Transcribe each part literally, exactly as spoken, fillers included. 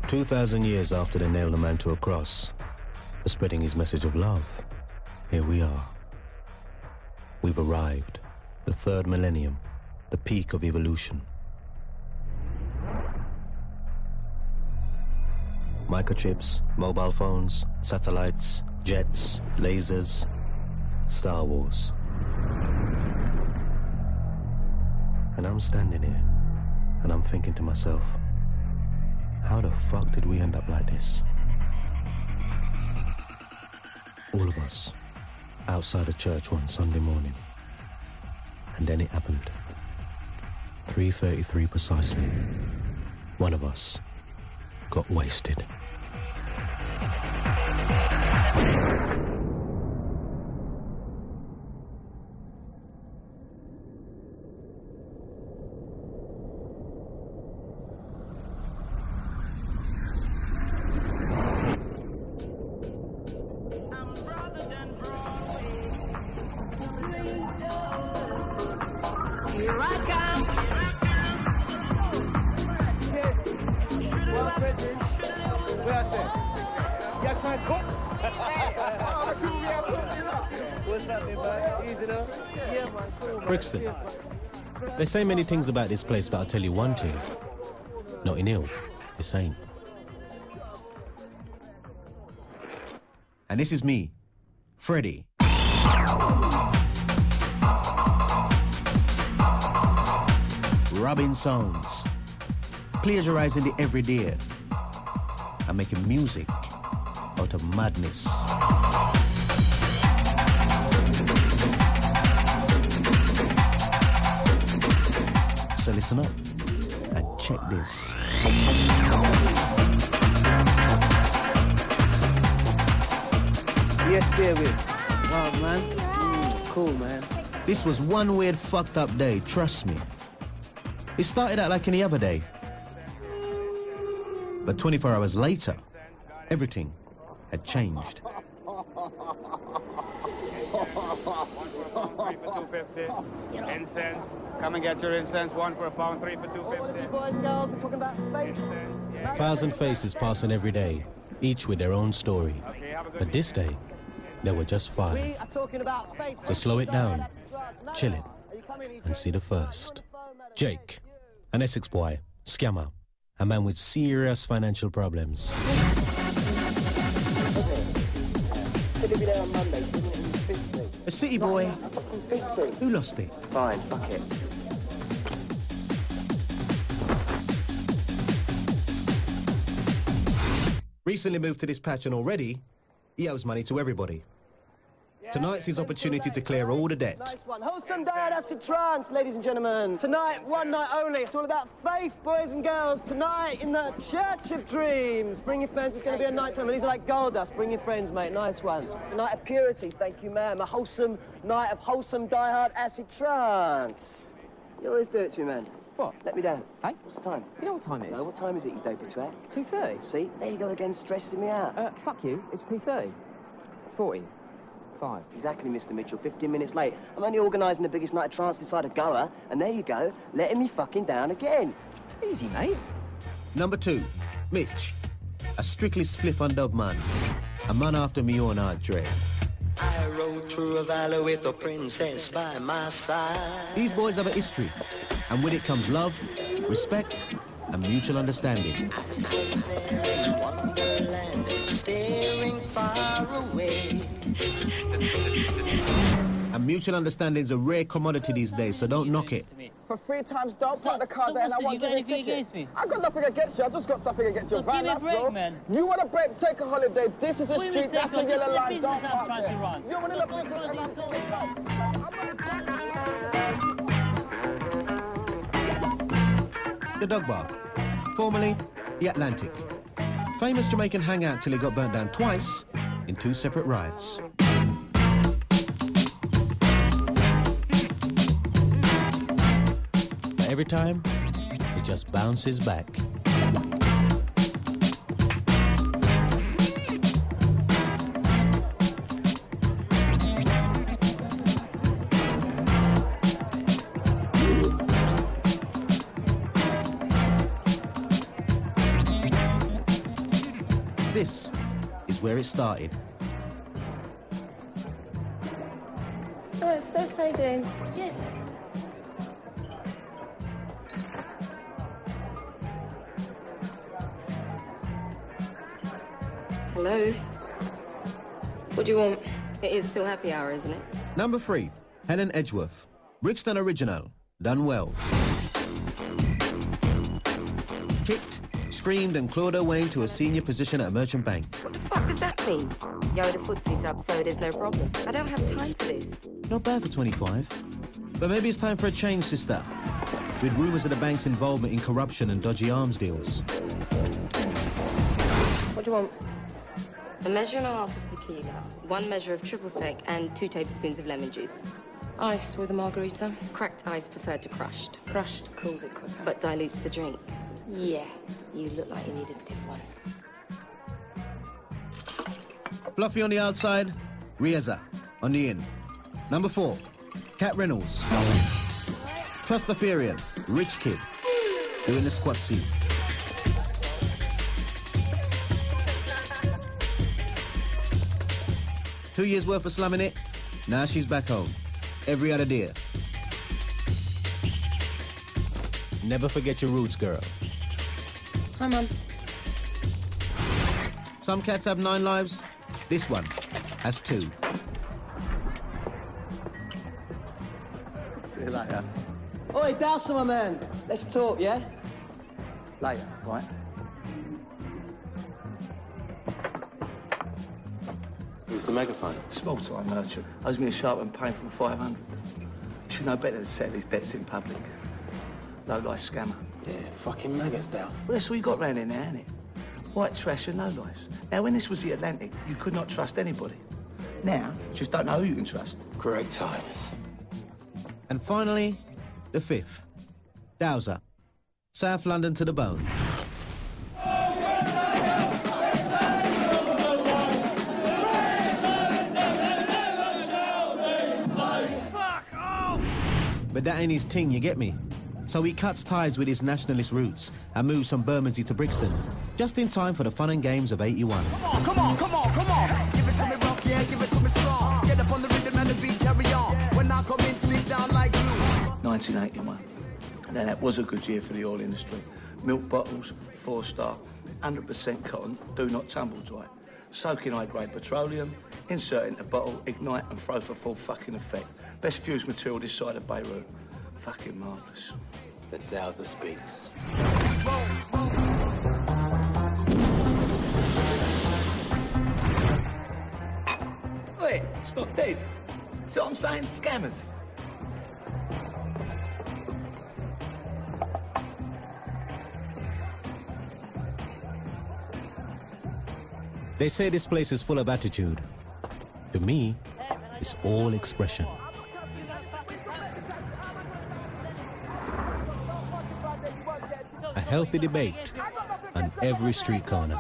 Two thousand years after they nailed a man to a cross for spreading his message of love, here we are. We've arrived, the third millennium, the peak of evolution. Microchips, mobile phones, satellites, jets, lasers, Star Wars. And I'm standing here, and I'm thinking to myself, how the fuck did we end up like this? All of us, outside a church one Sunday morning. And then it happened. three thirty-three precisely. One of us got wasted. Brixton. They say many things about this place, but I'll tell you one thing. Notting Hill, the same. And this is me, Freddie. Rubbing songs, plagiarizing the everyday, and making music out of madness. So listen up and check this. Yes, beer with. Wow, man. Mm, cool, man. This was one weird fucked up day, trust me. It started out like any other day. But twenty-four hours later, everything had changed. two fifty. Incense. Come and get your incense. One for a pound, three for two fifty. All of you boys and girls, we're talking about faith. A thousand faces passing every day, each with their own story. But this day, there were just five. We are talking about faith. So slow it down, chill it, and see the first. Jake, an Essex boy, scammer, a man with serious financial problems. Said he'll be there on Monday. A city boy who lost it. Fine, fuck it. Recently moved to this patch and already, he owes money to everybody. Tonight's his opportunity to clear all the debt. Nice one. Wholesome diet acid trance, ladies and gentlemen. Tonight, one night only. It's all about faith, boys and girls. Tonight in the Church of Dreams. Bring your friends. It's going to be a night for them. These are like gold dust. Bring your friends, mate. Nice one. A night of purity. Thank you, ma'am. A wholesome night of wholesome diehard acid trance. You always do it to me, man. What? Let me down. Hey? What's the time? You know what time it is? No, what time is it, you dopey twat? two thirty. See? There you go again, stressing me out. Uh, fuck you. It's two thirty. forty. Five. Exactly, Mister Mitchell. fifteen minutes late. I'm only organising the biggest night of trance inside a goer, and there you go, letting me fucking down again. Easy, mate. Number two, Mitch, a strictly spliff and dub man, a man after me own heart dread. I rode through a valley with a princess by my side. These boys have a history, and with it comes love, respect, and mutual understanding. I was there in Wonderland, staring far away. And mutual understanding's a rare commodity these days, so don't knock it. For three times, don't So- park the car so there and I what's won't the- give you a you got anything ticket. against me? I got nothing against you, I just got something against your So van, give me a that's break, all. man. You want a break, take a holiday. This is a What do you mean street, that's take a a- this yellow is a line, business don't I'm park trying there. to run. You're running So a business don't and I'm run doing this a job. The Dog Bar, formerly the Atlantic. Famous Jamaican hangout till it got burnt down twice in two separate riots. But every time, it just bounces back. This is where it started. Oh, it's okay, Dean. Yes. Hello? What do you want? It is still happy hour, isn't it? Number three, Helen Edgeworth. Brixton original, done well. Kicked, screamed and clawed her way into a senior position at a merchant bank. What the fuck does that mean? Yo, the footsie's up, so there's no problem. I don't have time for this. Not bad for twenty-five. But maybe it's time for a change, sister. With rumours of the bank's involvement in corruption and dodgy arms deals. What do you want? A measure and a half of tequila, one measure of triple sec, and two tablespoons of lemon juice. Ice with a margarita. Cracked ice preferred to crushed. Crushed cools it quicker. But dilutes the drink. Yeah, you look like you need a stiff one. Fluffy on the outside, Rieza on the in. Number four, Cat Reynolds. Trustafarian, rich kid, doing the squat seat. Two years worth of slumming it, now she's back home. Every other day. Never forget your roots, girl. Hi, Mum. Some cats have nine lives, this one has two. See you later. Oi, Dowser, my man. Let's talk, yeah? Later, right? Who's the megaphone? Small-time merchant. Owes me a sharp and painful five hundred. Should know better than settle his debts in public. Low-life scammer. Yeah, fucking maggots down. Well, that's all you got round here now, innit? White trash and no-lives. Now, when this was the Atlantic, you could not trust anybody. Now, you just don't know who you can trust. Great times. And finally, the fifth, Dowser. South London to the bone. But that ain't his ting, you get me? So he cuts ties with his nationalist roots and moves from Bermondsey to Brixton, just in time for the fun and games of eighty-one. Come on, come on, come on. Give it to me rough, yeah, give it to me strong. Get up on the rhythm and the beat, carry on. When I come in, sleep down like glue. nineteen eighty-one. Now, that was a good year for the oil industry. Milk bottles, four-star, one hundred percent cotton, do not tumble dry. Soaking high-grade petroleum, insert into bottle, ignite and throw for full fucking effect. Best fused material this side of Beirut. Fucking marvellous. The Dowser speaks. Wait, it's not dead. See what I'm saying? Scammers. They say this place is full of attitude. To me, it's all expression. A healthy debate on every street corner.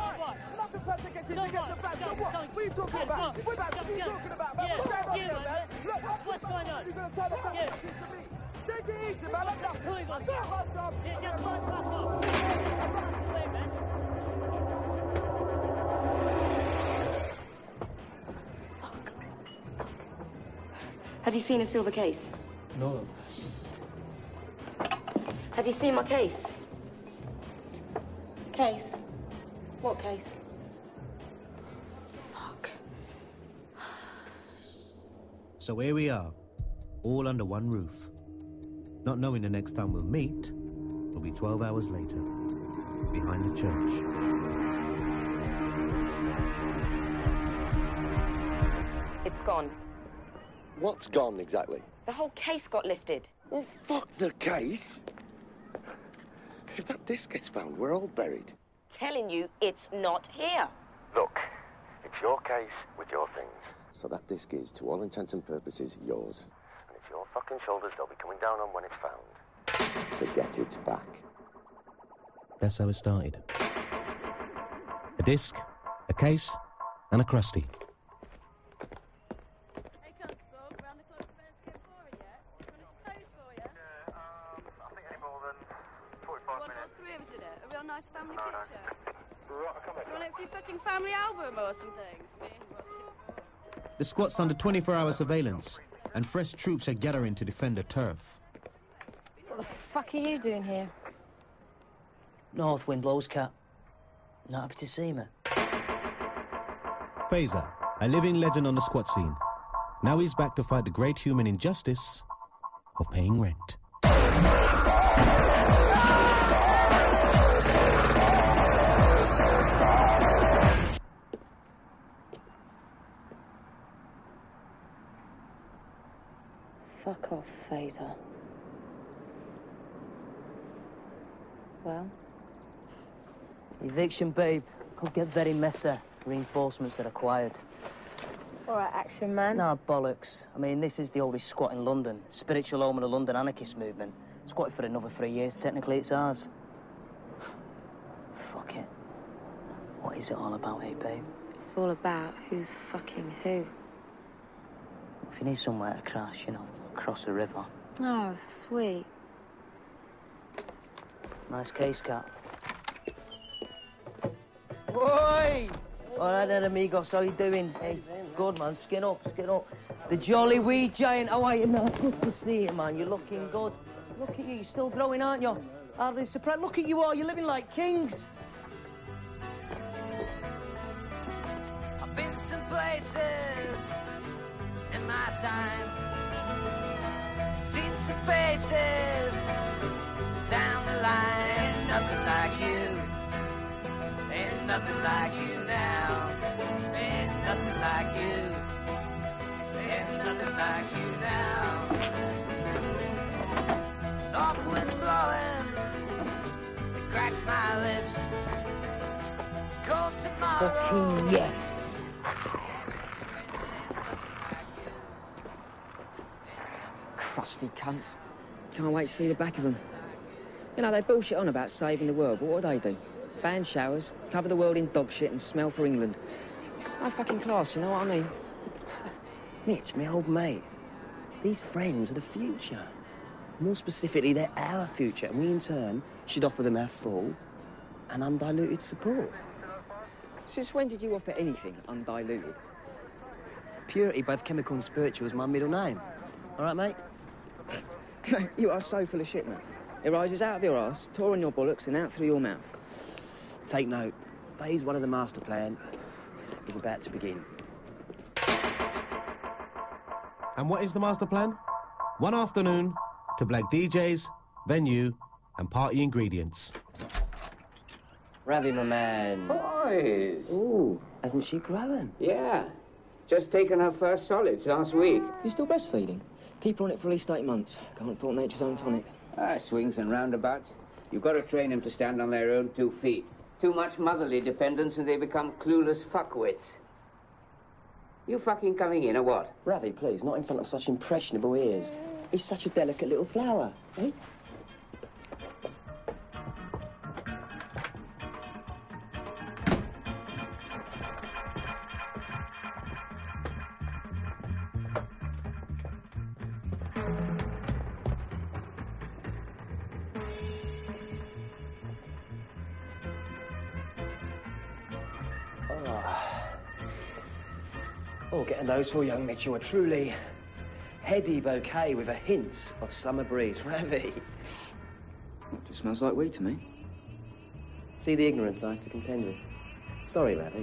Have you seen a silver case? No. Have you seen my case? Case? What case? Fuck. So here we are, all under one roof. Not knowing the next time we'll meet will be twelve hours later, behind the church. It's gone. What's gone exactly? The whole case got lifted. Well, fuck the case. If that disc gets found, we're all buried. Telling you, it's not here. Look, it's your case with your things. So that disc is, to all intents and purposes, yours. And it's your fucking shoulders they'll be coming down on when it's found. So get it back. That's how it started. A disc, a case, and a crusty. Family picture. Right, come on. Do you want like for your fucking family album or something. The squat's under twenty-four hour surveillance, and fresh troops are gathering to defend the turf. What the fuck are you doing here? North wind blows, Cat. Not happy to see me. Phaser, a living legend on the squat scene. Now he's back to fight the great human injustice of paying rent. Fuck off, Phaser. Well? Eviction, babe. Could get very messy. Reinforcements are required. All right, action man. Nah, bollocks. I mean, this is the oldest squat in London. Spiritual home of the London anarchist movement. Squatted for another three years. Technically, it's ours. Fuck it. What is it all about, eh, babe? It's all about who's fucking who. If you need somewhere to crash, you know, across the river. Oh, sweet. Nice case, Cat. Oi! All right then, amigos, how you doing? Hey, good, man. Skin up, skin up. The jolly wee giant. How are you now? Good to see you, man. You're looking good. Look at you. You're still growing, aren't you? Hardly surprised. Look at you all. You're living like kings. I've been some places in my time. Seen some faces down the line. Ain't nothing like you. Ain't nothing like you now. Ain't nothing like you. Ain't nothing like you now. North wind blowing, it cracks my lips. Cold tomorrow. Fucking yes. Crusty cunts. Can't wait to see the back of them. You know, they bullshit on about saving the world, but what do they do? Ban showers, cover the world in dog shit and smell for England. No fucking class, you know what I mean? Mitch, my old mate, these friends are the future. More specifically, they're our future, and we, in turn, should offer them our full and undiluted support. Since when did you offer anything undiluted? Purity, both chemical and spiritual, is my middle name. All right, mate? You are so full of shit, man. It rises out of your ass, tore on your bollocks, and out through your mouth. Take note. Phase one of the master plan is about to begin. And what is the master plan? One afternoon to black D Js, venue, and party ingredients. Ravi, my man. Boys! Ooh, hasn't she grown? Yeah. Just taken her first solids last week. You're still breastfeeding? Keep her on it for at least eight months. Can't fault nature's own tonic. Ah, swings and roundabouts. You've got to train them to stand on their own two feet. Too much motherly dependence and they become clueless fuckwits. You fucking coming in or what? Ravi, please, not in front of such impressionable ears. He's such a delicate little flower, eh? Oh, get a nose for young Mitchell, a truly heady bouquet with a hint of summer breeze. Ravi. It just smells like weed to me. See the ignorance I have to contend with. Sorry, Ravi.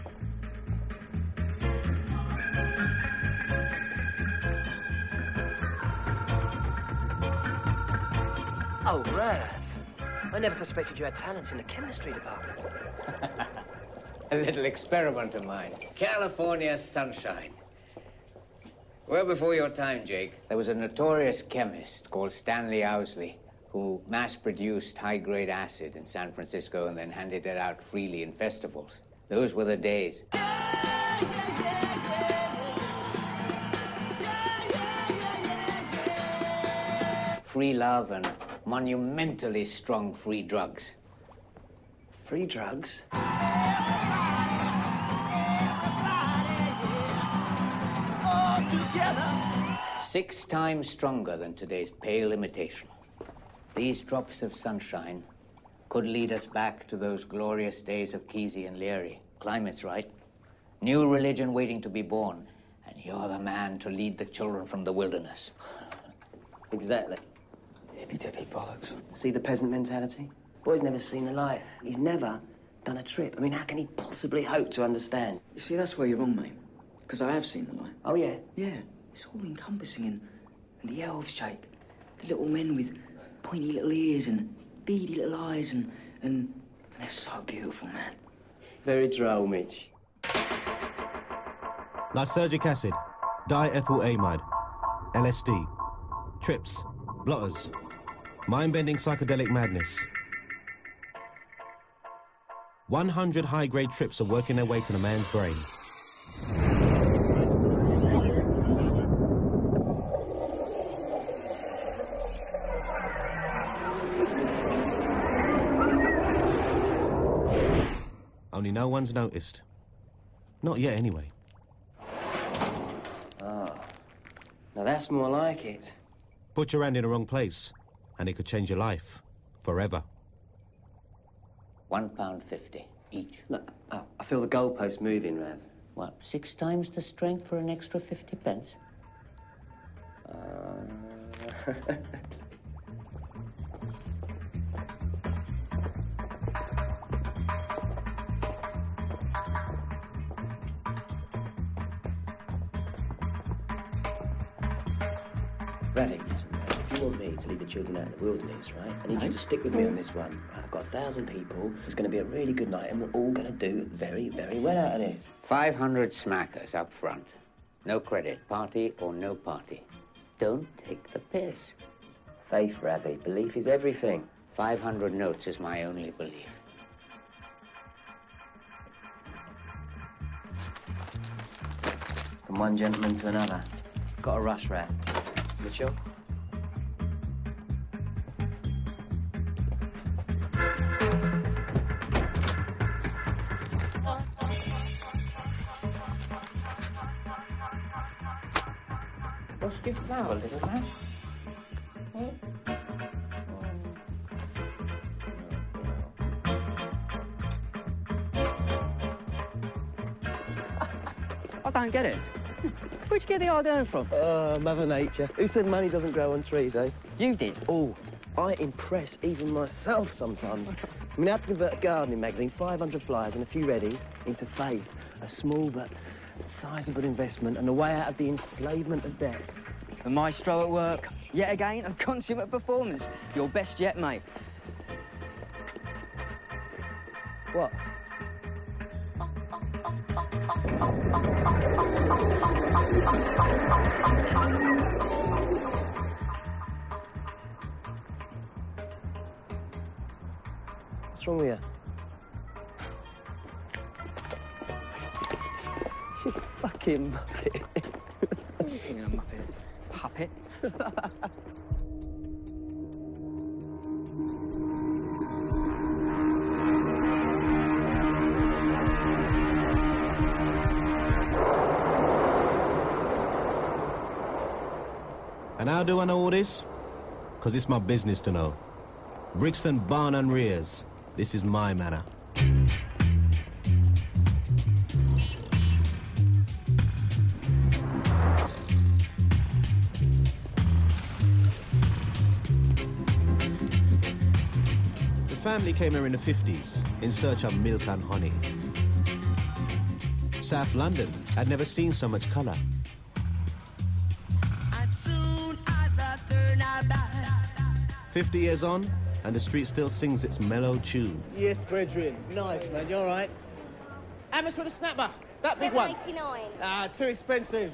Oh, Rav. I never suspected you had talents in the chemistry department. A little experiment of mine. California sunshine. Well before your time, Jake, there was a notorious chemist called Stanley Owsley who mass-produced high-grade acid in San Francisco and then handed it out freely in festivals. Those were the days. Free love and monumentally strong free drugs. Free drugs? Six times stronger than today's pale imitation. These drops of sunshine Could lead us back to those glorious days of Kesey and Leary. Climate's right. New religion waiting to be born. And you're the man to lead the children from the wilderness. Exactly. Hippy-dippy bollocks. See the peasant mentality? Boy's never seen the light. He's never done a trip. I mean, how can he possibly hope to understand? You see, that's where you're wrong, mate. Because I have seen the light. Oh, yeah? Yeah. It's all encompassing, and, and the elves, Jake. The little men with pointy little ears and beady little eyes, and, and, and they're so beautiful, man. Very droll, Mitch. Lysergic acid, diethylamide, L S D, trips, blotters, mind-bending psychedelic madness. one hundred high-grade trips are working their way to the man's brain. Only no one's noticed. Not yet, anyway. Ah, now that's more like it. Put your hand in the wrong place, and it could change your life forever. One pound fifty each. Look, oh, I feel the goalpost moving, Rav. What, six times the strength for an extra fifty pence? Uh... Ravi, listen, mate, if you want me to lead the children out of the wilderness, right, I need you to stick with me on this one. Right, I've got a thousand people, it's going to be a really good night, and we're all going to do very, very well out of this. five hundred smackers up front. No credit, party or no party. Don't take the piss. Faith, Ravi, belief is everything. five hundred notes is my only belief. From one gentleman to another. Got a rush, Rav. Mitchell? Lost your flower, little man? Hmm? I don't get it. Where'd you get the idea from? Oh, Mother Nature. Who said money doesn't grow on trees, eh? You did. Oh, I impress even myself sometimes. I mean, how to convert a gardening magazine, five hundred flyers and a few readies, into faith. A small but sizable investment and a way out of the enslavement of debt. The maestro at work. Yet again, a consummate performance. Your best yet, mate. What? What's wrong with you? You fucking muppet. You're a muppet. Puppet. And how do I know all this? Because it's my business to know. Brixton, Barn and Rears. This is my manor. The family came here in the fifties in search of milk and honey. South London had never seen so much colour. Fifty years on, and the street still sings its mellow tune. Yes, brethren. Nice, man. You all right? How much for the snapper? That big one? seven eighty-nine. Ah, too expensive.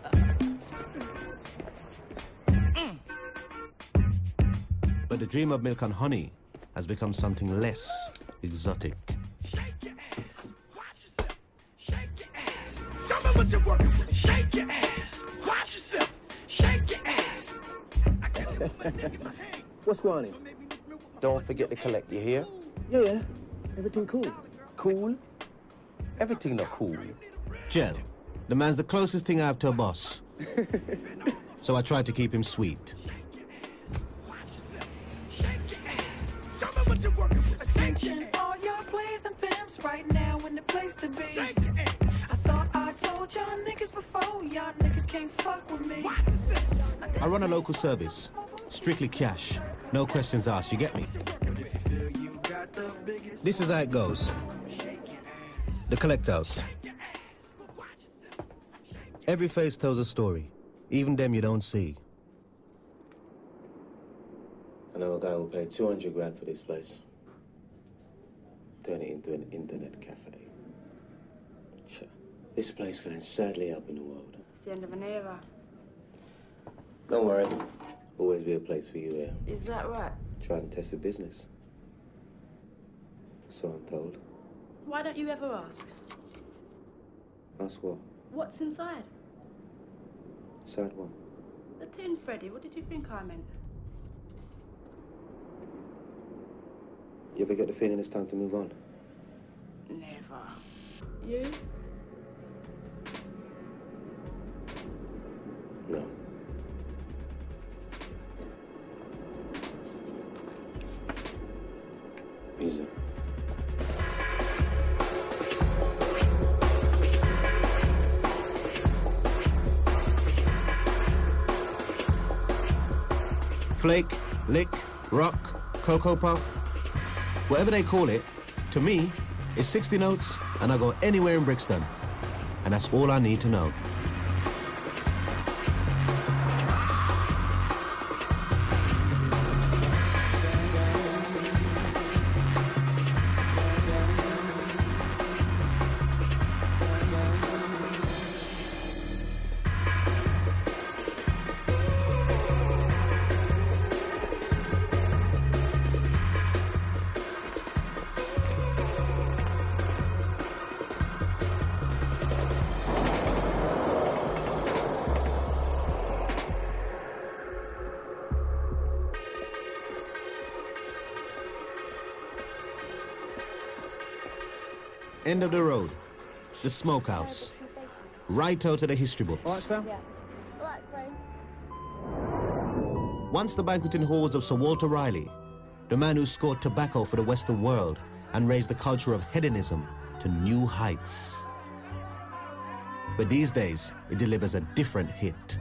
But the dream of milk and honey has become something less exotic. Shake your ass, watch yourself. Shake your ass. Show me what you're working with. Shake your ass, watch yourself. Shake your ass. What's going on? Don't forget to collect, you hear? Yeah, yeah. Everything cool. Cool? Everything not cool. Gel, the man's the closest thing I have to a boss. So I tried to keep him sweet. Shake your ass. Show me what you're working with. Attention, all y'all plays and pimps right now in the place to be. I thought I told y'all niggas before, y'all niggas can't fuck with me. I run a local service. Strictly cash. No questions asked, you get me? This is how it goes. The Collect House. Every face tells a story, even them you don't see. I know a guy who paid two hundred grand for this place. Turn it into an internet cafe. Tch, this place going sadly up in the world. It's the end of an era. Don't worry. Always be a place for you here. Is that right? Try and test the business. So I'm told. Why don't you ever ask? Ask what? What's inside? Inside what? The tin, Freddie. What did you think I meant? You ever get the feeling it's time to move on? Never. You? No. Easy. Flake, lick, rock, cocoa puff, whatever they call it, to me, it's sixty notes and I go anywhere in Brixton. And that's all I need to know. End of the road, the smokehouse. Right out of the history books. All right, Sam? Yeah. All right, Brain. Once the banqueting halls of Sir Walter Raleigh, the man who scored tobacco for the Western world and raised the culture of hedonism to new heights. But these days, it delivers a different hit.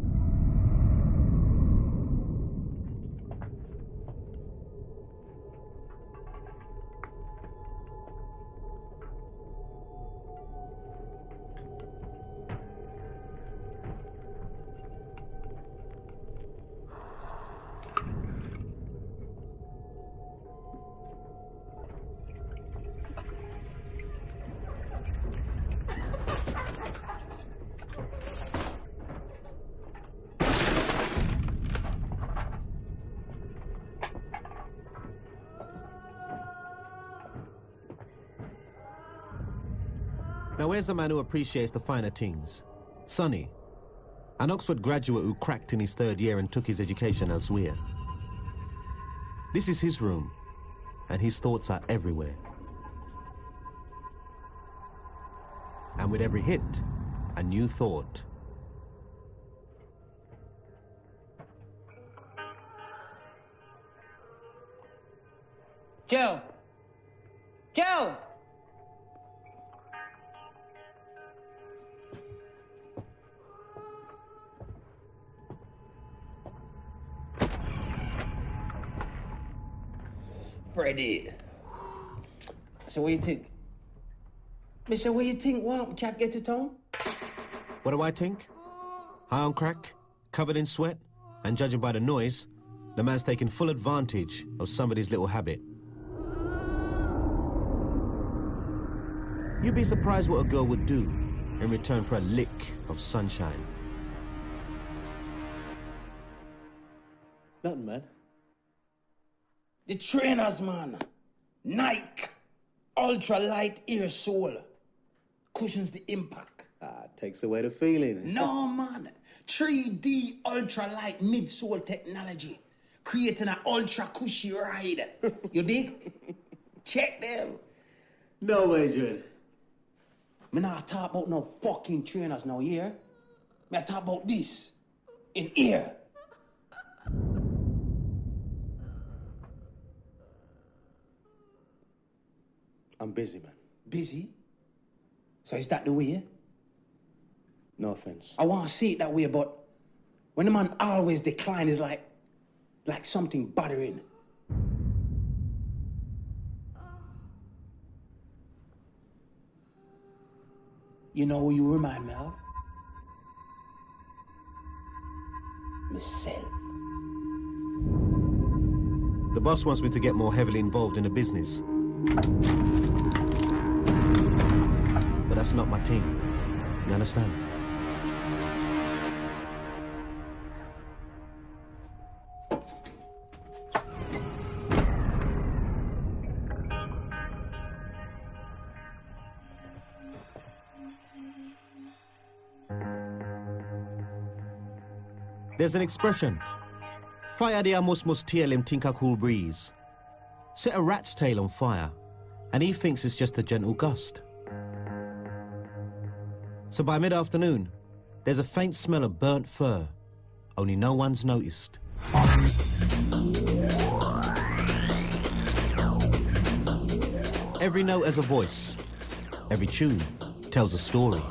Now where's a man who appreciates the finer things? Sonny, an Oxford graduate who cracked in his third year and took his education elsewhere. This is his room, and his thoughts are everywhere. And with every hit, a new thought. Joe! Joe! Freddie. So what do you think? Mister, what do you think? What? We can't get to town? What do I think? High on crack, covered in sweat, and judging by the noise, the man's taking full advantage of somebody's little habit. You'd be surprised what a girl would do in return for a lick of sunshine. Nothing, man. The trainers, man. Nike. Ultralight ear sole. Cushions the impact. Ah, takes away the feeling. No, man. three D ultralight midsole technology. Creating an ultra cushy ride. You dig? Check them. No, Adrian. Me not talk about no fucking trainers now, here. Me I talk about this. In here. I'm busy, man. Busy? So is that the way? No offense. I want to see it that way, but when the man always decline, is like, like something bothering. You know who you remind me of? Myself. The boss wants me to get more heavily involved in the business. But that's not my team. You understand? There's an expression. Fire the amos must tail him think a cool breeze. Set a rat's tail on fire, and he thinks it's just a gentle gust. So by mid-afternoon, there's a faint smell of burnt fur, only no one's noticed. Every note has a voice. Every tune tells a story.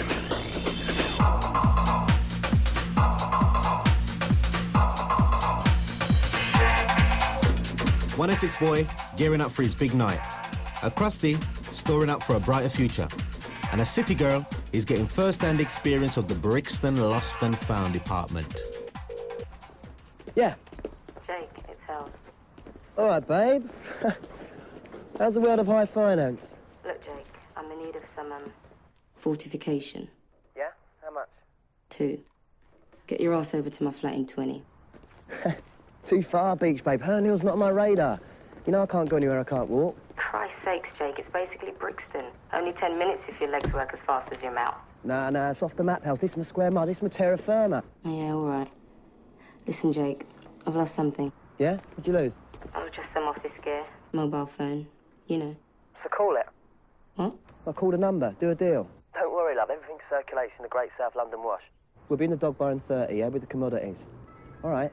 one oh six boy gearing up for his big night. A Krusty storing up for a brighter future. And a city girl is getting first-hand experience of the Brixton Lost and Found department. Yeah. Jake, it's Hal. All right, babe. How's the world of high finance? Look, Jake, I'm in need of some, um, fortification. Yeah? How much? Two. Get your ass over to my flat in twenty. Too far, Beach, babe. Hernhill's not on my radar. You know I can't go anywhere I can't walk. Christ's sakes, Jake, it's basically Brixton. Only ten minutes if your legs work as fast as your mouth. Nah, nah, it's off the map, house. This is my square mile. This is my terra firma. Yeah, all right. Listen, Jake, I've lost something. Yeah? What'd you lose? Oh, just some office gear. Mobile phone. You know. So call it. What? I'll call the number. Do a deal. Don't worry, love. Everything circulates in the Great South London Wash. We'll be in the dog bar in thirty, yeah, with the commodities. All right.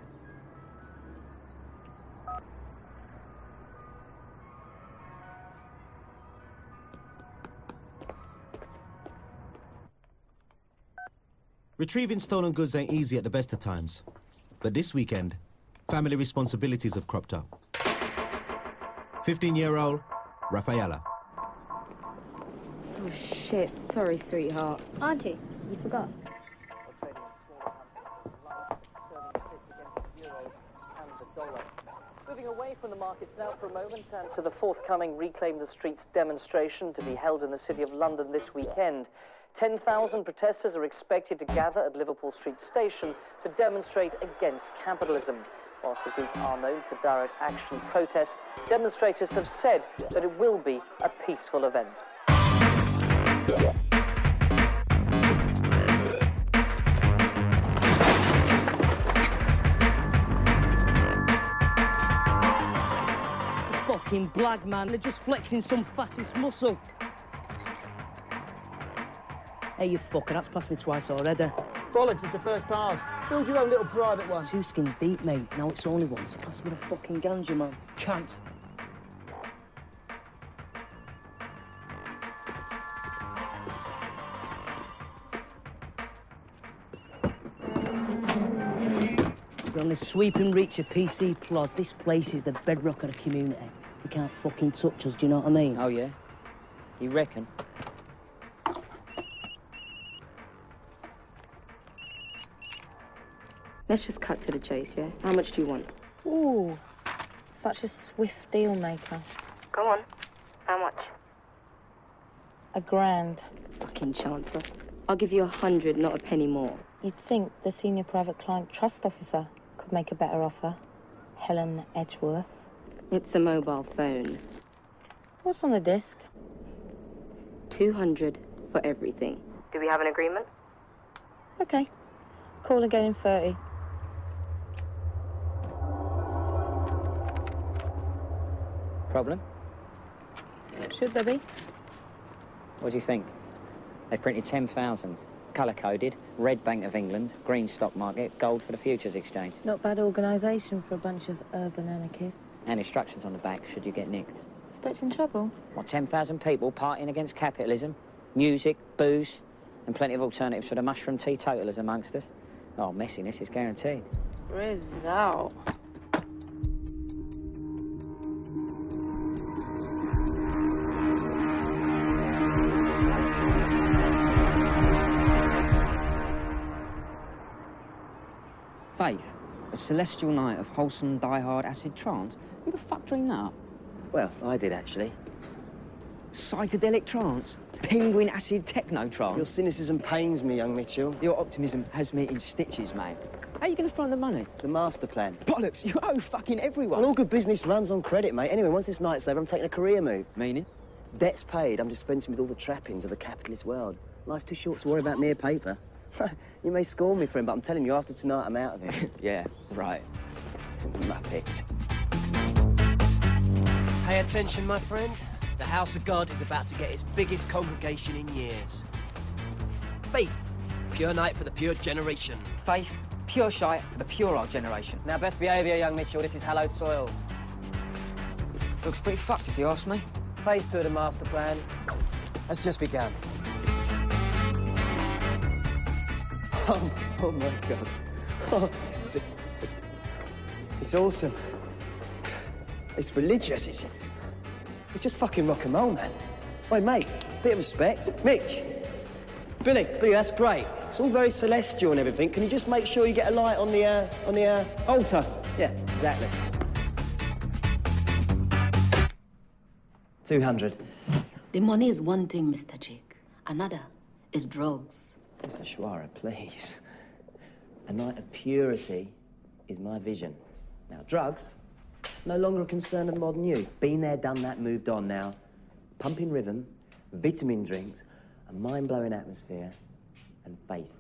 Retrieving stolen goods ain't easy at the best of times. But this weekend, family responsibilities have cropped up. fifteen-year-old Rafaela. Oh, shit. Sorry, sweetheart. Auntie, you forgot. Moving away from the markets now for a moment and to the forthcoming Reclaim the Streets demonstration to be held in the City of London this weekend. ten thousand protesters are expected to gather at Liverpool Street Station to demonstrate against capitalism. Whilst the group are known for direct action protest, demonstrators have said that it will be a peaceful event. Fucking blag, man. They're just flexing some fascist muscle. Hey, you fucker, that's passed me twice already. Bollocks, it's the first pass. Build your own little private one. It's two skins deep, mate. Now it's only one, so pass me the fucking ganja, man. Cunt. We're on the sweeping reach of P C plod. This place is the bedrock of the community. They can't fucking touch us, do you know what I mean? Oh, yeah? You reckon? Let's just cut to the chase, yeah? How much do you want? Ooh, such a swift deal maker. Go on. How much? A grand. Fucking chancer. I'll give you a hundred, not a penny more. You'd think the senior private client trust officer could make a better offer. Helen Edgeworth. It's a mobile phone. What's on the disc? Two hundred for everything. Do we have an agreement? Okay. Call again in thirty. Problem? Should there be? What do you think? They've printed ten thousand. Colour-coded, red Bank of England, green stock market, gold for the futures exchange. Not bad organisation for a bunch of urban anarchists. And instructions on the back should you get nicked. Expecting trouble? What, ten thousand people partying against capitalism? Music, booze, and plenty of alternatives for the mushroom teetotalers amongst us? Oh, messiness is guaranteed. Result. Faith, a celestial night of wholesome, die-hard acid trance? Who the fuck dreamed that up? Well, I did, actually. Psychedelic trance? Penguin acid techno trance? Your cynicism pains me, young Mitchell. Your optimism has me in stitches, mate. How are you going to find the money? The master plan. Bollocks, you owe fucking everyone. Well, all good business runs on credit, mate. Anyway, once this night's over, I'm taking a career move. Meaning? Debt's paid, I'm dispensing with all the trappings of the capitalist world. Life's too short to worry about mere paper. You may scorn me, friend, but I'm telling you, after tonight, I'm out of it. Yeah, right. Muppet. Pay attention, my friend. The House of God is about to get its biggest congregation in years. Faith, pure night for the pure generation. Faith, pure shite for the puerile generation. Now, best behaviour, young Mitchell. This is hallowed soil. Looks pretty fucked, if you ask me. Phase two of the master plan has just begun. Oh, oh my God. Oh, it's, it's, it's awesome. It's religious. It's, it's just fucking rock and roll, man. Wait, mate, bit of respect. Mitch. Billy, Billy, that's great. It's all very celestial and everything. Can you just make sure you get a light on the, uh, on the, uh... altar? Yeah, exactly. two hundred. The money is one thing, Mister Jake. Another is drugs. Mister Schwara, please. A night of purity is my vision. Now, drugs, no longer a concern of modern youth. Been there, done that, moved on now. Pumping rhythm, vitamin drinks, a mind-blowing atmosphere, and faith.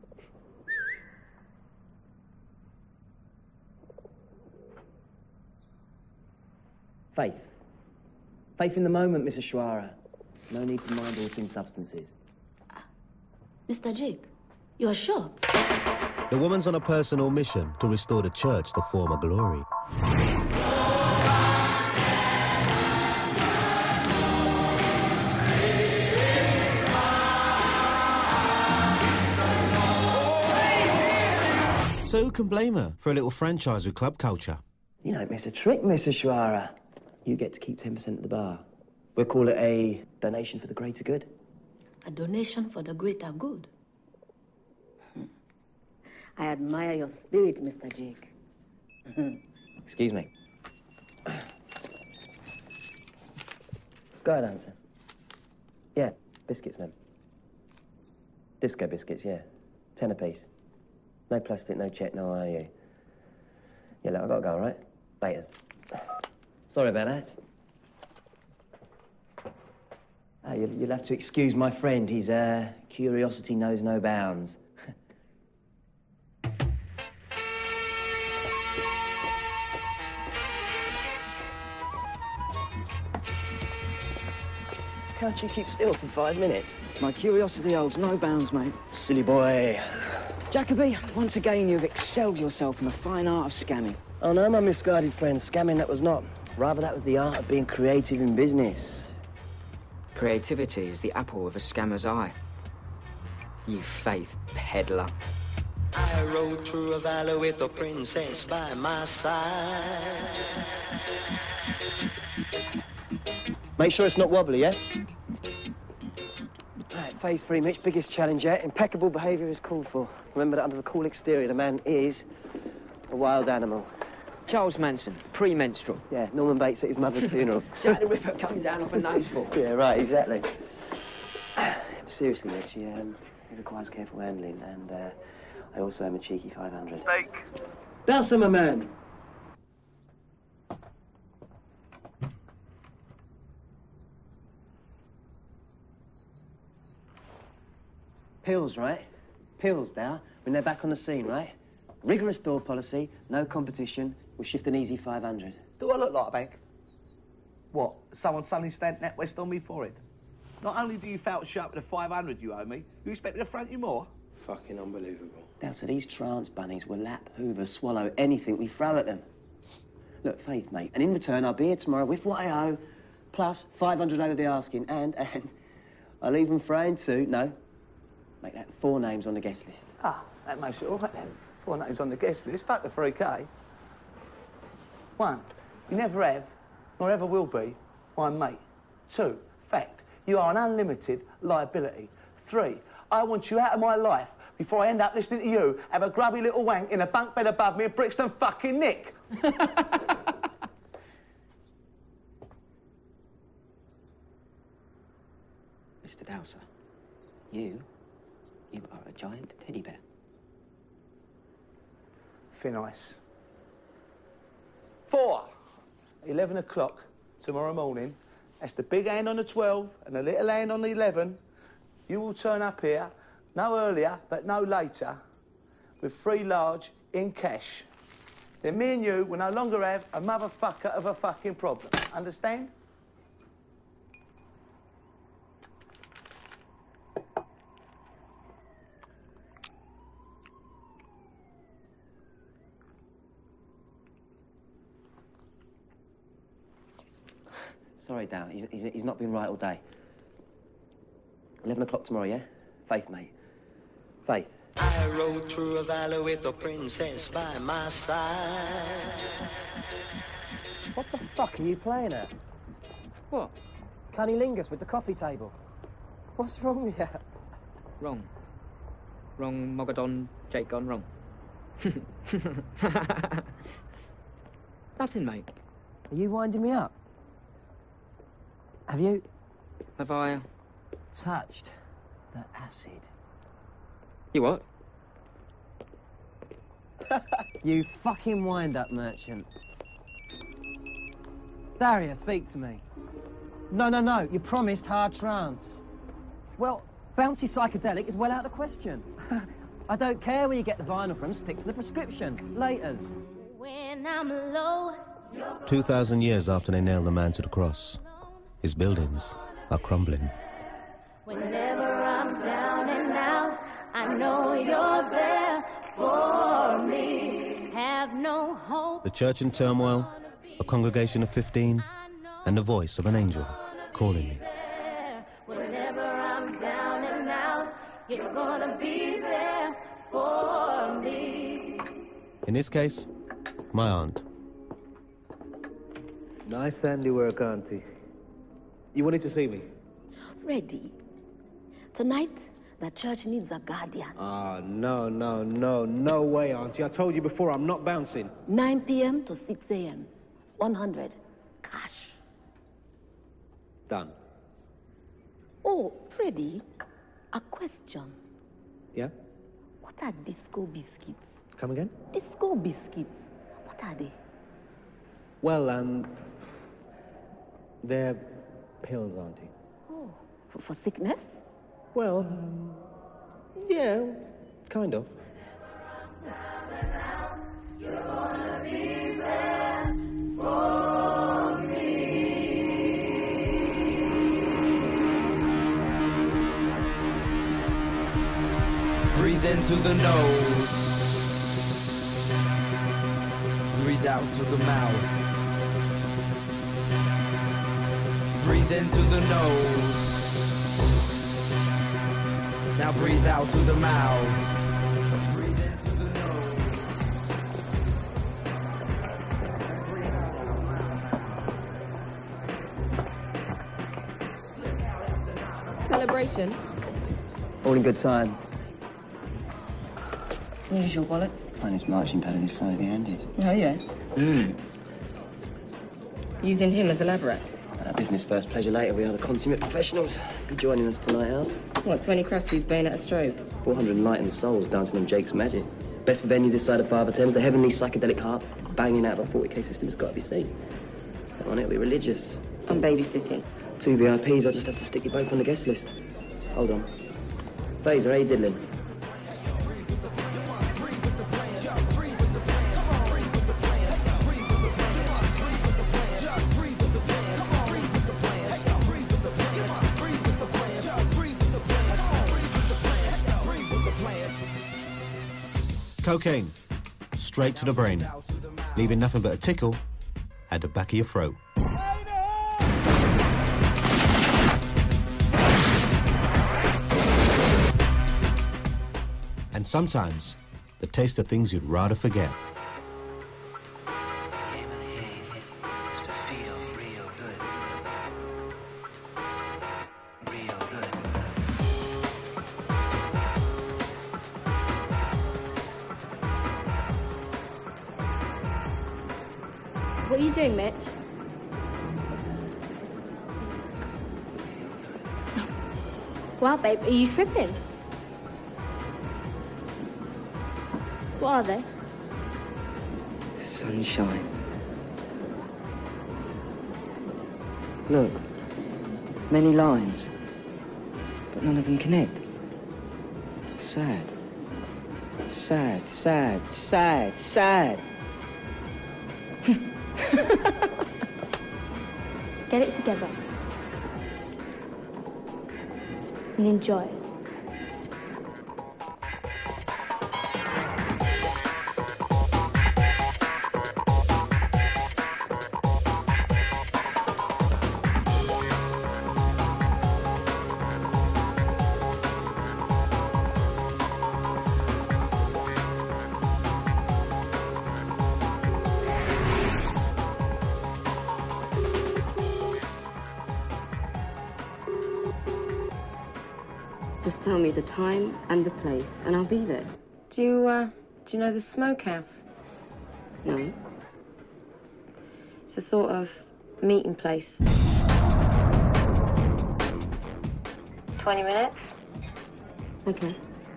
Faith. Faith in the moment, Missus Schwara. No need for mind-altering substances. Mister Jake, you are short. The woman's on a personal mission to restore the church to former glory. So who can blame her for a little franchise with club culture? You don't miss a trick, Missus Schwara. You get to keep ten percent of the bar. We'll call it a donation for the greater good. A donation for the greater good. Hmm. I admire your spirit, Mister Jake. Excuse me. Sky dancer. Yeah, biscuits, ma'am. Disco biscuits, yeah. Ten apiece. No plastic, no check, no I U. Yeah, look, I've got to go, all right? Laters. Sorry about that. Oh, you'll, you'll have to excuse my friend. His uh, curiosity knows no bounds. Can't you keep still for five minutes? My curiosity holds no bounds, mate. Silly boy. Jacoby, once again, you've excelled yourself in the fine art of scamming. Oh, no, my misguided friend. Scamming, that was not. Rather, that was the art of being creative in business. Creativity is the apple of a scammer's eye. You faith peddler. I rode through a valley with a princess by my side. Make sure it's not wobbly, yeah? Right, phase three, Mitch, biggest challenge yet. Impeccable behaviour is called for. Remember that under the cool exterior, the man is a wild animal. Charles Manson, pre-menstrual. Yeah, Norman Bates at his mother's funeral. Jack the Ripper coming down off a noseful. Yeah, right, exactly. Seriously, Mitch, he, um, he requires careful handling, and uh, I also am a cheeky five hundred. Fake. That's him, my man. Pills, right? Pills, now, when they're back on the scene, right? Rigorous door policy, no competition. We'll shift an easy five hundred. Do I look like a bank? What? Someone suddenly stamped NatWest on me for it? Not only do you fail to show up with the five hundred you owe me, you expect me to front you more? Fucking unbelievable. Now, so these trance bunnies will lap, hoover, swallow anything we throw at them. Look, Faith, mate, and in return, I'll be here tomorrow with what I owe, plus five hundred over the asking, and, and I'll even throw in two, no, make that four names on the guest list. Ah, that makes it all right then. Four names on the guest list, fuck the three K. One, you never have, nor ever will be, one mate. Two, fact, you are an unlimited liability. Three, I want you out of my life before I end up listening to you have a grubby little wank in a bunk bed above me in Brixton fucking Nick. Mister Dowser, you, you are a giant teddy bear. Thin ice. Four, eleven o'clock tomorrow morning. That's the big hand on the twelve and the little hand on the eleven. You will turn up here, no earlier, but no later, with three large in cash. Then me and you will no longer have a motherfucker of a fucking problem. Understand? Sorry, Dow, he's, he's, he's not been right all day. eleven o'clock tomorrow, yeah? Faith, mate. Faith. I rode through a valley with a princess by my side. What the fuck are you playing at? What? Cunnilingus with the coffee table. What's wrong with you? Wrong. Wrong, Mogadon, Jake gone wrong. Nothing, mate. Are you winding me up? Have you... Have I... touched the acid? You what? You fucking wind-up merchant. Darius, speak to me. No, no, no, you promised hard trance. Well, bouncy psychedelic is well out of the question. I don't care where you get the vinyl from, stick to the prescription. Laters. When I'm low, Two thousand years after they nailed the man to the cross, his buildings are crumbling. whenever I'm down and out, I know you're there for me. Have no hope. The church in turmoil, a congregation of fifteen, and the voice of an angel calling me. Whenever I'm down and out, you're gonna be there for me. In this case, my aunt. Nice handiwork, Auntie. You wanted to see me? Freddy, tonight the church needs a guardian. Ah, no, no, no, no way, Auntie. I told you before, I'm not bouncing. nine p m to six a m one hundred. Cash. Done. Oh, Freddy, a question. Yeah? What are disco biscuits? Come again? Disco biscuits. What are they? Well, um... they're pills, Auntie. Oh, for, for sickness? Well, um, yeah, kind of. You're gonna be there for me. Breathe in through the nose. Breathe out through the mouth. Breathe in through the nose. Now breathe out through the mouth. Breathe in through the nose. Celebration. All in good time. Usual bollocks. Finest marching pad on this side of the Andes. Oh, yeah. Hmm. Using him as a lab rat. Uh, business first, pleasure later. We are the consummate professionals. Be joining us tonight, House. What, twenty crusties baying at a strobe? four hundred enlightened souls dancing on Jake's magic. Best venue this side of Father Thames, the heavenly psychedelic harp, banging out of a forty K system has got to be seen. Come on, it'll be religious. I'm babysitting. Two V I Ps, I'll just have to stick you both on the guest list. Hold on. Phaser, how you diddling? Cocaine, straight to the brain, leaving nothing but a tickle at the back of your throat. And sometimes, the taste of things you'd rather forget. What are you doing, Mitch? Wow, babe, are you tripping? What are they? Sunshine. Look, many lines, but none of them connect. Sad. Sad, sad, sad, sad. Get it together. And enjoy. Just tell me the time and the place, and I'll be there. Do you, uh, do you know the smokehouse? No. It's a sort of meeting place. Twenty minutes? Okay.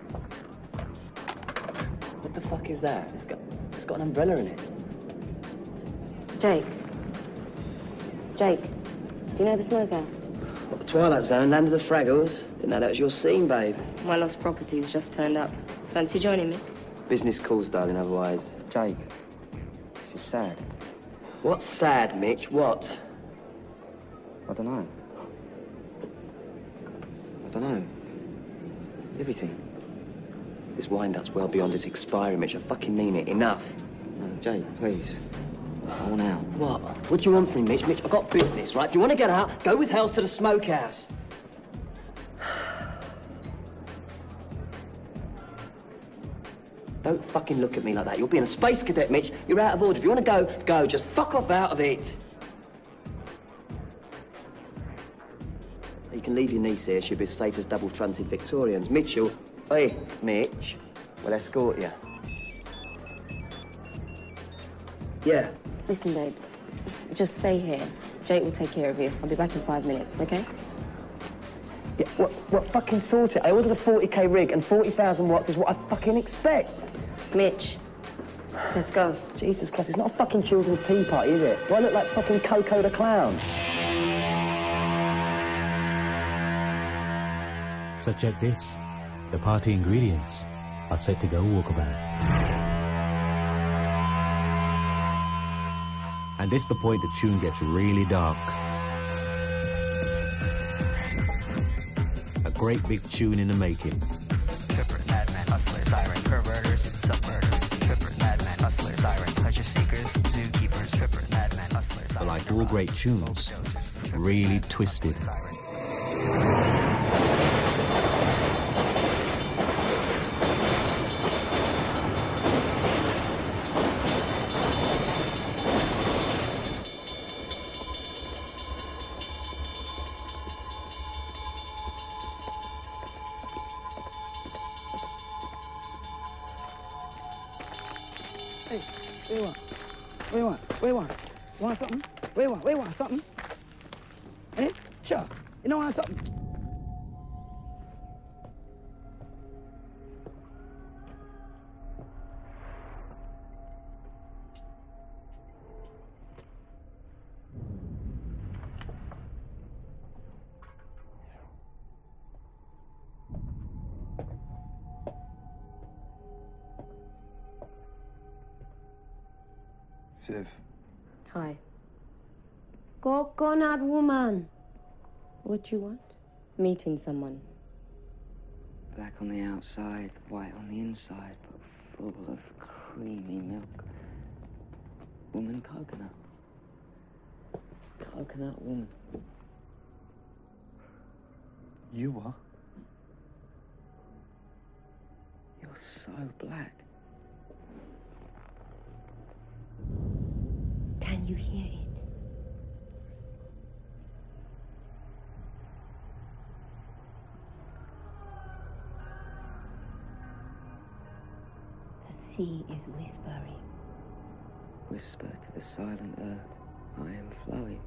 What the fuck is that? It's got, it's got an umbrella in it. Jake. Jake, do you know the smokehouse? What, the Twilight Zone, Land of the Fraggles? Didn't know that was your scene, babe. My lost property's just turned up. Fancy joining me? Business calls, darling, otherwise. Jake, this is sad. What's sad, Mitch? What? I don't know. I don't know. Everything. This wind-up's well beyond its expiry, Mitch. I fucking mean it. Enough. No, Jake, please. I want out. What? What do you want from me, Mitch? Mitch, I've got business, right? If you want to get out, go with Hells to the smokehouse. Don't fucking look at me like that. You're being a space cadet, Mitch. You're out of order. If you want to go, go. Just fuck off out of it. You can leave your niece here. She'll be as safe as double-fronted Victorians. Mitchell, hey, Mitch, we'll escort you. Yeah. Listen, babes. Just stay here. Jake will take care of you. I'll be back in five minutes, okay? Yeah, what, what fucking sort it? I ordered a forty K rig and forty thousand watts is what I fucking expect. Mitch, let's go. Jesus Christ, it's not a fucking children's tea party, is it? Do I look like fucking Coco the Clown? So check this. The party ingredients are set to go walkabout. And this is the point the tune gets really dark. A great big tune in the making. Trippers, madmen, hustlers, siren, perverters, subverters. Trippers, madmen, hustlers, siren, pleasure seekers, zookeepers. Trippers, madmen, hustlers, siren. But like all great tunes, really twisted. Hey, what you want? What you want? What you want? Want something? What you want? What you want? Something? Eh? Sure. You know want something? Siv. Hi. Coconut woman. What you want? Meeting someone. Black on the outside, white on the inside, but full of creamy milk. Woman coconut. Coconut woman. You are? You're feels so black. Can you hear it? The sea is whispering. Whisper to the silent earth, I am flowing.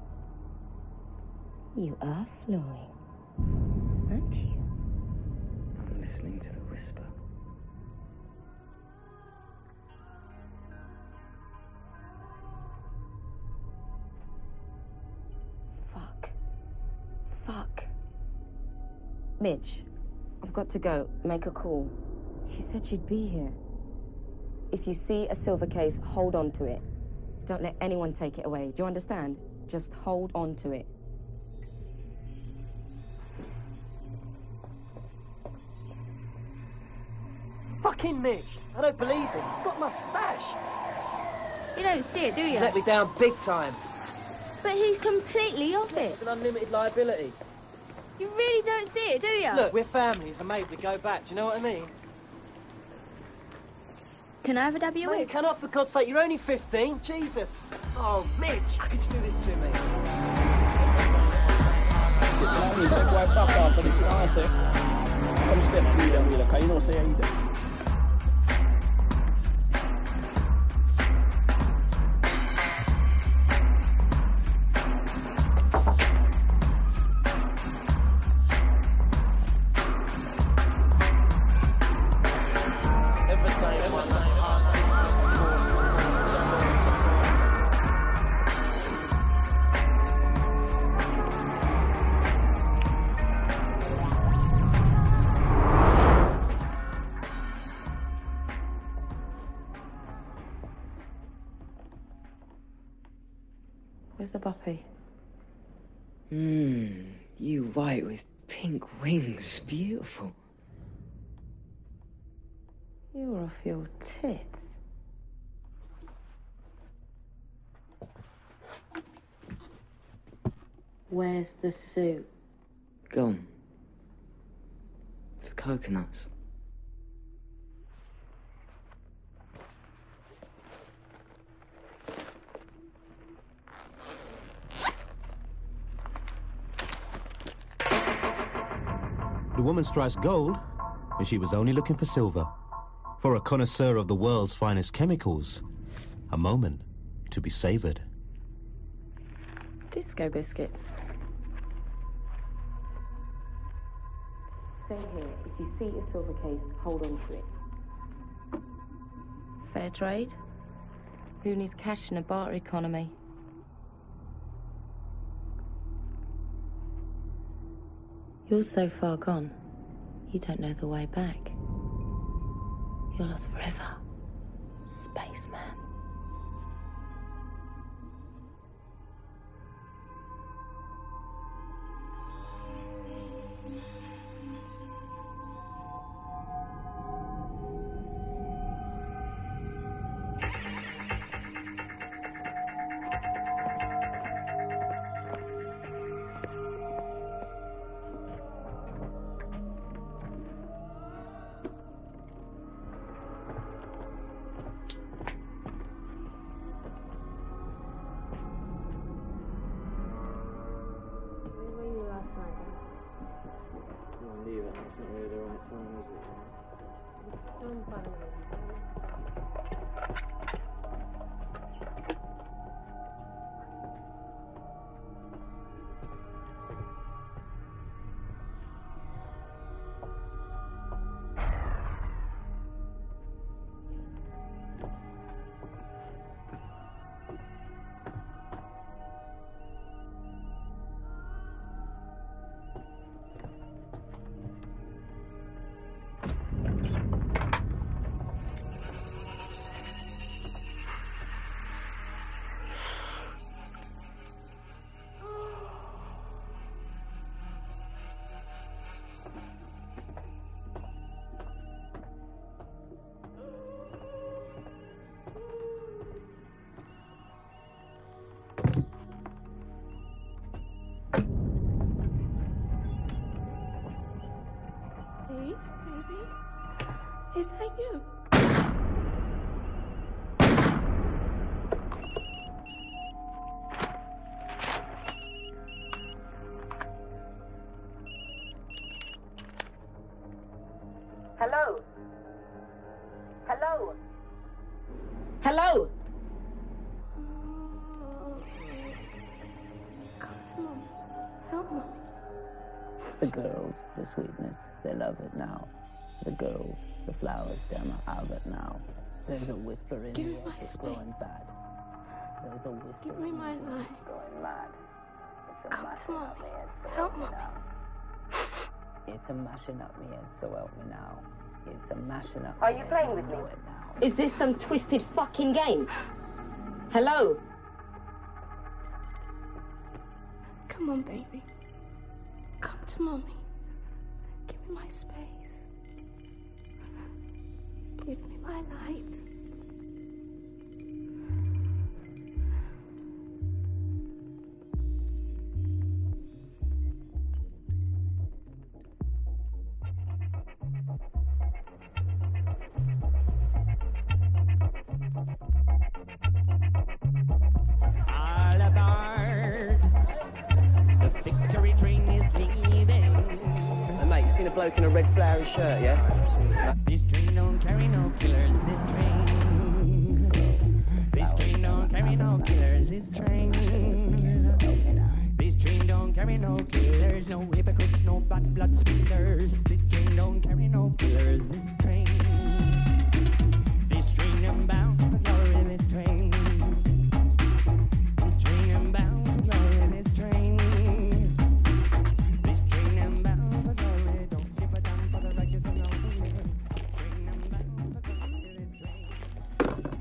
You are flowing, aren't you? I'm listening to the whisper. Fuck. Fuck. Mitch, I've got to go. Make a call. She said she'd be here. If you see a silver case, hold on to it. Don't let anyone take it away. Do you understand? Just hold on to it. Fucking Mitch! I don't believe this. He's got my stash. You don't see it, do you? He's let me down big time. But he's completely off it. It's an unlimited liability. You really don't see it, do you? Look, we're families, and mate, we go back. Do you know what I mean? Can I have a dab of your Mate, whiz? cannot, for God's sake. You're only fifteen. Jesus. Oh, Mitch, how could you do this to me? Listen, I need to wipe back off of this, you know what I say? Come step to me then, Wheeler, because you know say I eat it. Where's the puppy? Mmm, you white with pink wings. Beautiful. You're off your tits. Where's the suit? Gone. For coconuts. The woman strikes gold, and she was only looking for silver. For a connoisseur of the world's finest chemicals, a moment to be savoured. Disco biscuits. Stay here. If you see a silver case, hold on to it. Fair trade? Who needs cash in a barter economy? You're so far gone, you don't know the way back. You're lost forever, spaceman. Don't leave it, that's not really the right time, is it? Don't bother me. Is that you? Hello? Hello? Hello? Come to Mommy. Help Mommy. The girls, the sweetness, they love it now. The girls, the flowers, them are out of it now. There's a whisper in Give the me air, my it's space. going bad. There's a whisper Give me in my the air, life. it's going mad. It's a Come to mashing up Mommy. me head, so Help help me Mommy. now. It's a mashing up me head, so help me now. It's a mashing up Are me you head, playing you with me? know it now. Is this some twisted fucking game? Hello? Come on, baby. Come to Mommy. Give me my space. Give me my light. All aboard. The victory train is leaving. Hey, mate, you seen a bloke in a red flowery shirt, yeah? This train don't carry no killers, this train. This train don't carry no killers, this train. This train don't carry no killers, no hypocrites, no bad blood spillers. This train don't carry no killers, this train. This train I'm bound for glory, this train. This train I'm bound for glory, this train. This train I'm bound for glory, don't give a damn for the righteous and all the wicked. Train I'm bound for glory, this train.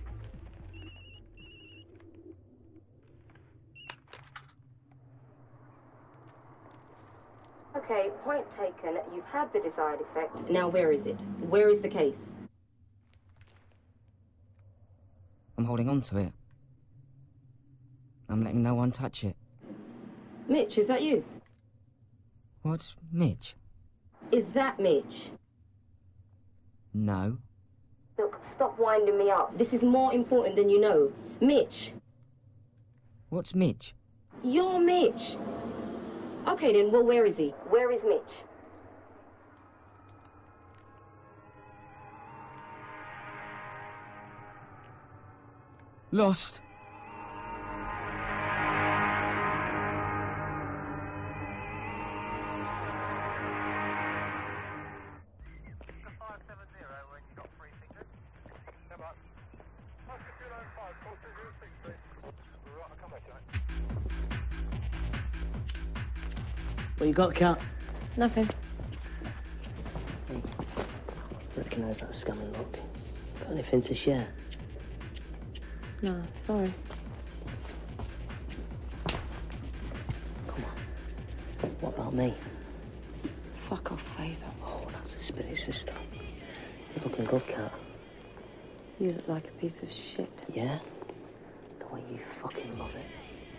Okay, point taken. You've had the desired effect. Now where is it? Where is the case? I'm holding on to it. I'm letting no one touch it. Mitch, is that you? What? Mitch? Is that Mitch? No. Look, stop winding me up. This is more important than you know. Mitch. What's Mitch? You're Mitch. Okay then, well, where is he? Where is Mitch? Lost. What you got, Cat? Nothing. Hey, recognise that scamming look? Got anything to share? No, sorry. Come on. What about me? Fuck off, Phaser. Oh, that's a spirit sister. You're looking good, Cat. You look like a piece of shit. Yeah? The way you fucking love it.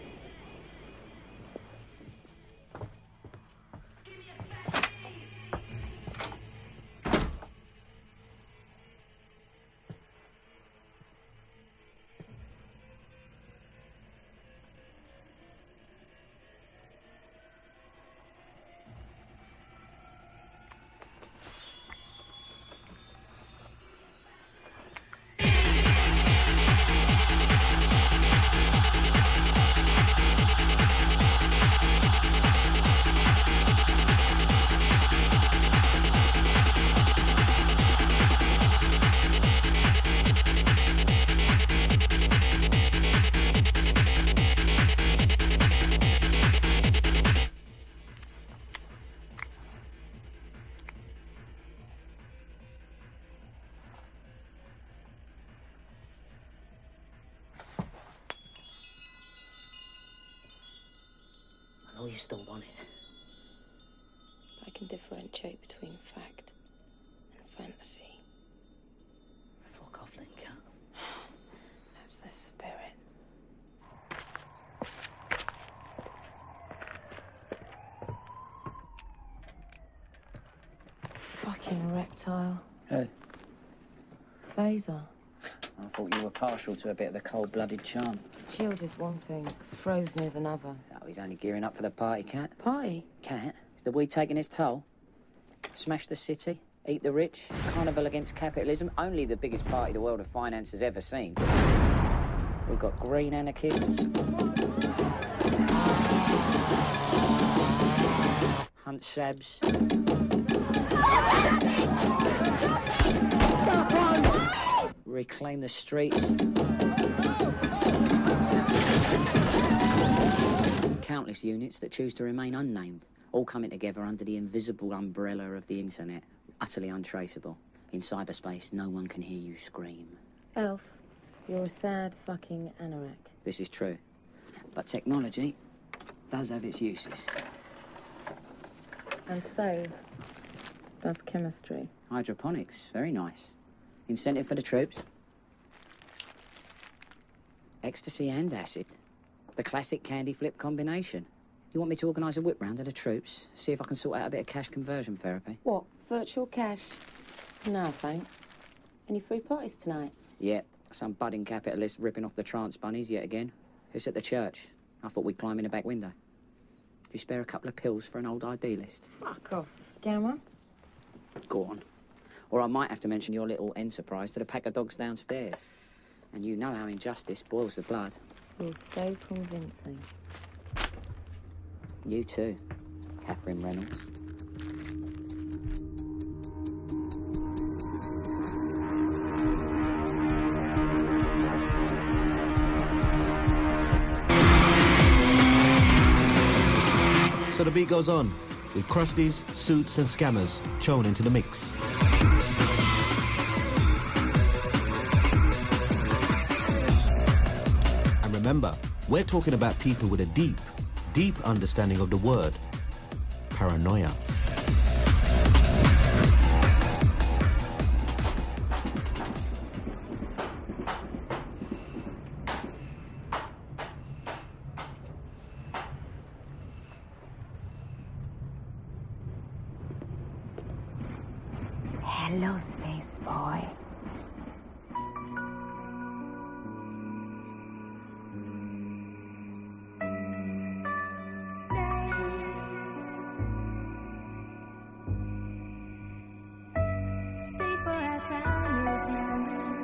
I know you still want it. I can differentiate between fact and fantasy. Fuck off then, Cat. That's the spirit. Fucking reptile. Hey, Phaser. I thought you were partial to a bit of the cold-blooded charm. Chilled is one thing, frozen is another. Oh, he's only gearing up for the party, Cat. Party? Cat? Is the weed taking its toll? Smash the city? Eat the rich? Carnival against capitalism? Only the biggest party the world of finance has ever seen. We've got green anarchists. Hunt sabs. Reclaim the streets. Countless units that choose to remain unnamed, all coming together under the invisible umbrella of the internet, utterly untraceable. In cyberspace, no one can hear you scream. Elf, you're a sad fucking anorak. This is true. But technology does have its uses. And so does chemistry. Hydroponics, very nice. Incentive for the troops. Ecstasy and acid. The classic candy flip combination. You want me to organise a whip round of the troops? See if I can sort out a bit of cash conversion therapy? What, virtual cash? No, thanks. Any free parties tonight? Yeah, some budding capitalist ripping off the trance bunnies yet again. It's at the church. I thought we'd climb in the back window. Do you spare a couple of pills for an old idealist? Fuck off, scammer. Go on. Or I might have to mention your little enterprise to the pack of dogs downstairs. And you know how injustice boils the blood. You're so convincing. You too, Catherine Reynolds. So the beat goes on, with crusties, suits and scammers thrown into the mix. And remember, we're talking about people with a deep, deep understanding of the word paranoia. Hello, space boy. Stay. Stay for our time is now.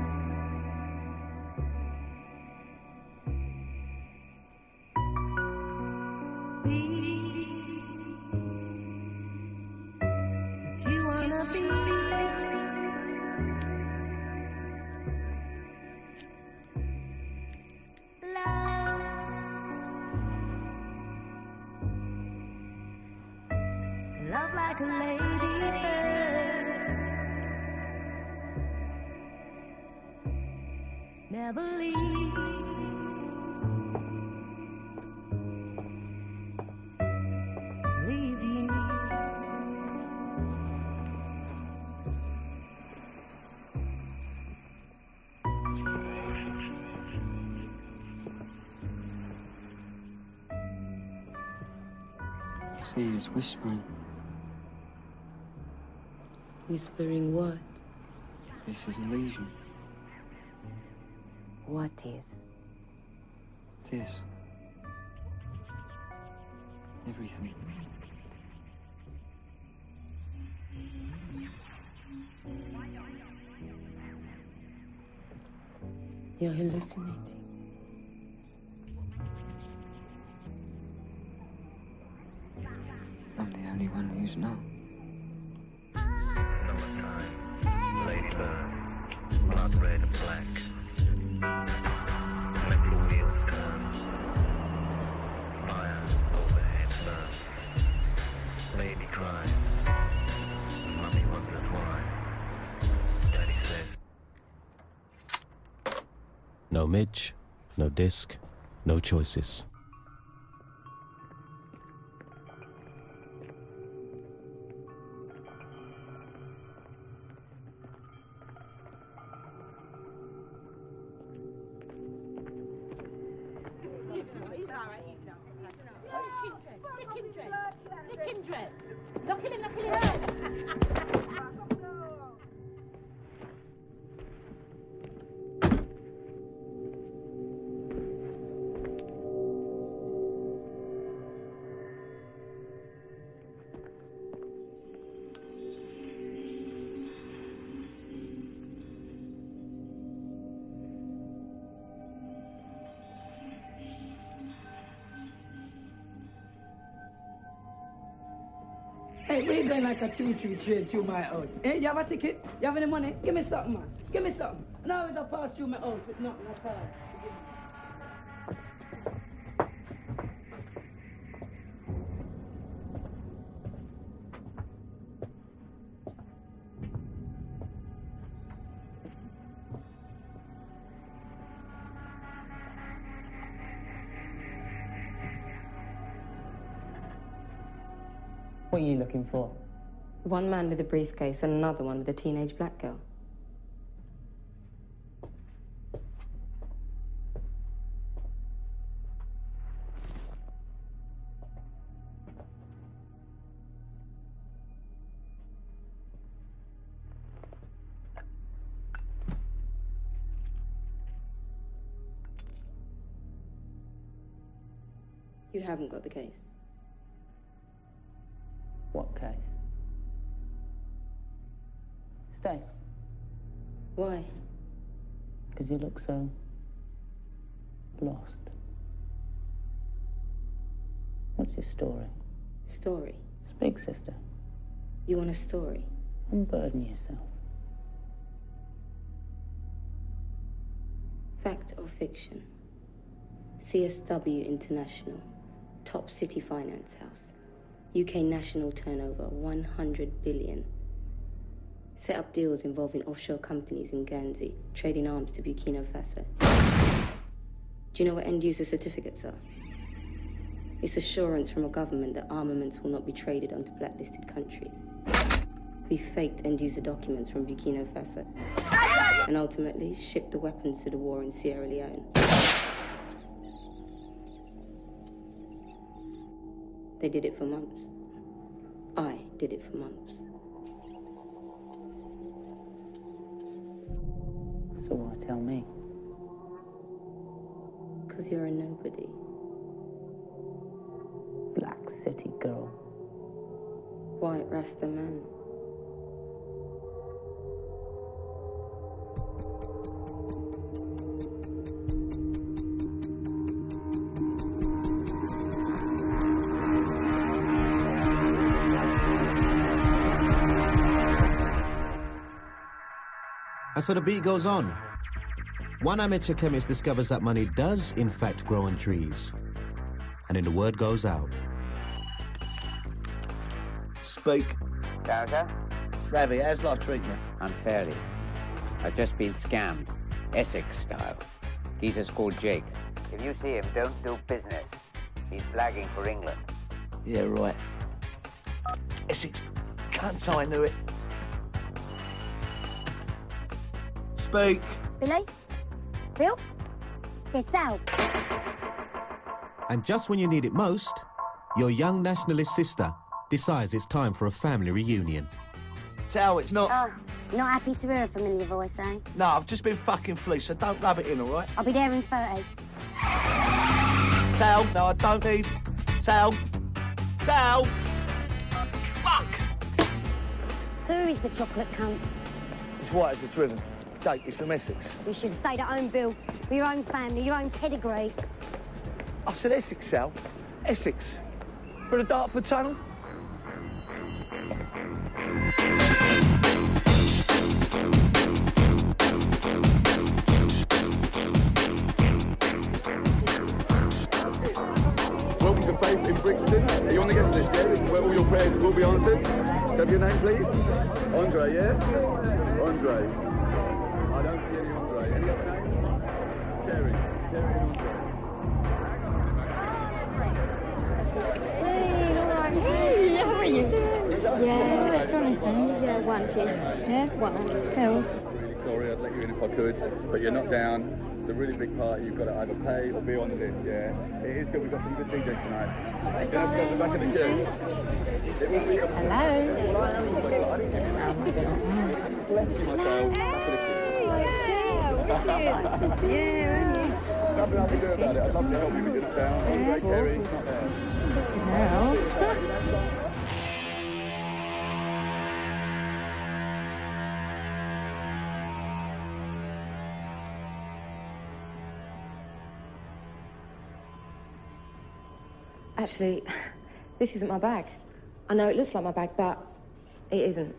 Be what you wanna be. Love like a lady bird. Never leave. Leave me. The sea is whispering. Whispering what? This is illusion. What is? This. Everything. You're hallucinating. I'm the only one who's not. Summertime, ladybird, blood red and black. Metal wheels turn. Fire overhead burns. Baby cries. Mummy wonders why. Daddy says. No Midge, no disc, no choices. Hey, we going like a choo-choo train through my house. Hey, you have a ticket? You have any money? Give me something, man. Give me something. Now it's a pass through my house with nothing at all. What are you looking for? One man with a briefcase and another one with a teenage black girl. You haven't got the case. What case? Stay. Why? Because you look so lost. What's your story? Story? Speak, sister. You want a story? Unburden yourself. Fact or fiction? C S W International, top city finance house. U K national turnover, one hundred billion. Set up deals involving offshore companies in Guernsey, trading arms to Burkina Faso. Do you know what end-user certificates are? It's assurance from a government that armaments will not be traded onto blacklisted countries. We faked end-user documents from Burkina Faso and ultimately shipped the weapons to the war in Sierra Leone. They did it for months. I did it for months. So why tell me? Because you're a nobody. Black city girl. White Rasta man. And so the beat goes on. One amateur chemist discovers that money does, in fact, grow on trees. And then the word goes out. Speak. Dowser? Ravi, how's life treating you? Unfairly. I've just been scammed. Essex style. Geezer's called Jake. If you see him, don't do business. He's flagging for England. Yeah, right. Essex, can't I knew it. Speak. Billy? Bill? It's Sal. And just when you need it most, your young nationalist sister decides it's time for a family reunion. Sal, it's not... Oh, not happy to hear a familiar voice, eh? No, I've just been fucking fleeced, so don't rub it in, all right? I'll be there in thirty. Sal, no, I don't need... Sal. Sal. Fuck! So who is the chocolate cunt? It's white as a driven. Jake, he's from Essex. You should have stayed at home, Bill. With your own family, your own pedigree. I said Essex, Sal. Essex. For the Dartford Tunnel. Welcome to Faith in Brixton. Are you on the guest list, yeah? This is where all your prayers will be answered. Can I have your name, please? Andre, yeah? Andre. I don't see any Andre. Any other names? Kerry. Kerry and Andre. Hey, all right. Hey, how are you doing? Yeah, Jonathan. Yeah, one, please. Yeah, one. Pills. Really sorry, I'd let you in if I could, but you're not down. It's a really big party. You've got to either pay or be on the list, yeah? It is good. We've got some good D Js tonight. You have to go to the back of the queue. It will be a... Hello. Bless you, my child. Back of the queue. Nice to see you, aren't you? There's nothing I can do about it. I'd love to help you, but you're not down. Andre, Kerry, it's not there. No. Actually, this isn't my bag. I know it looks like my bag, but it isn't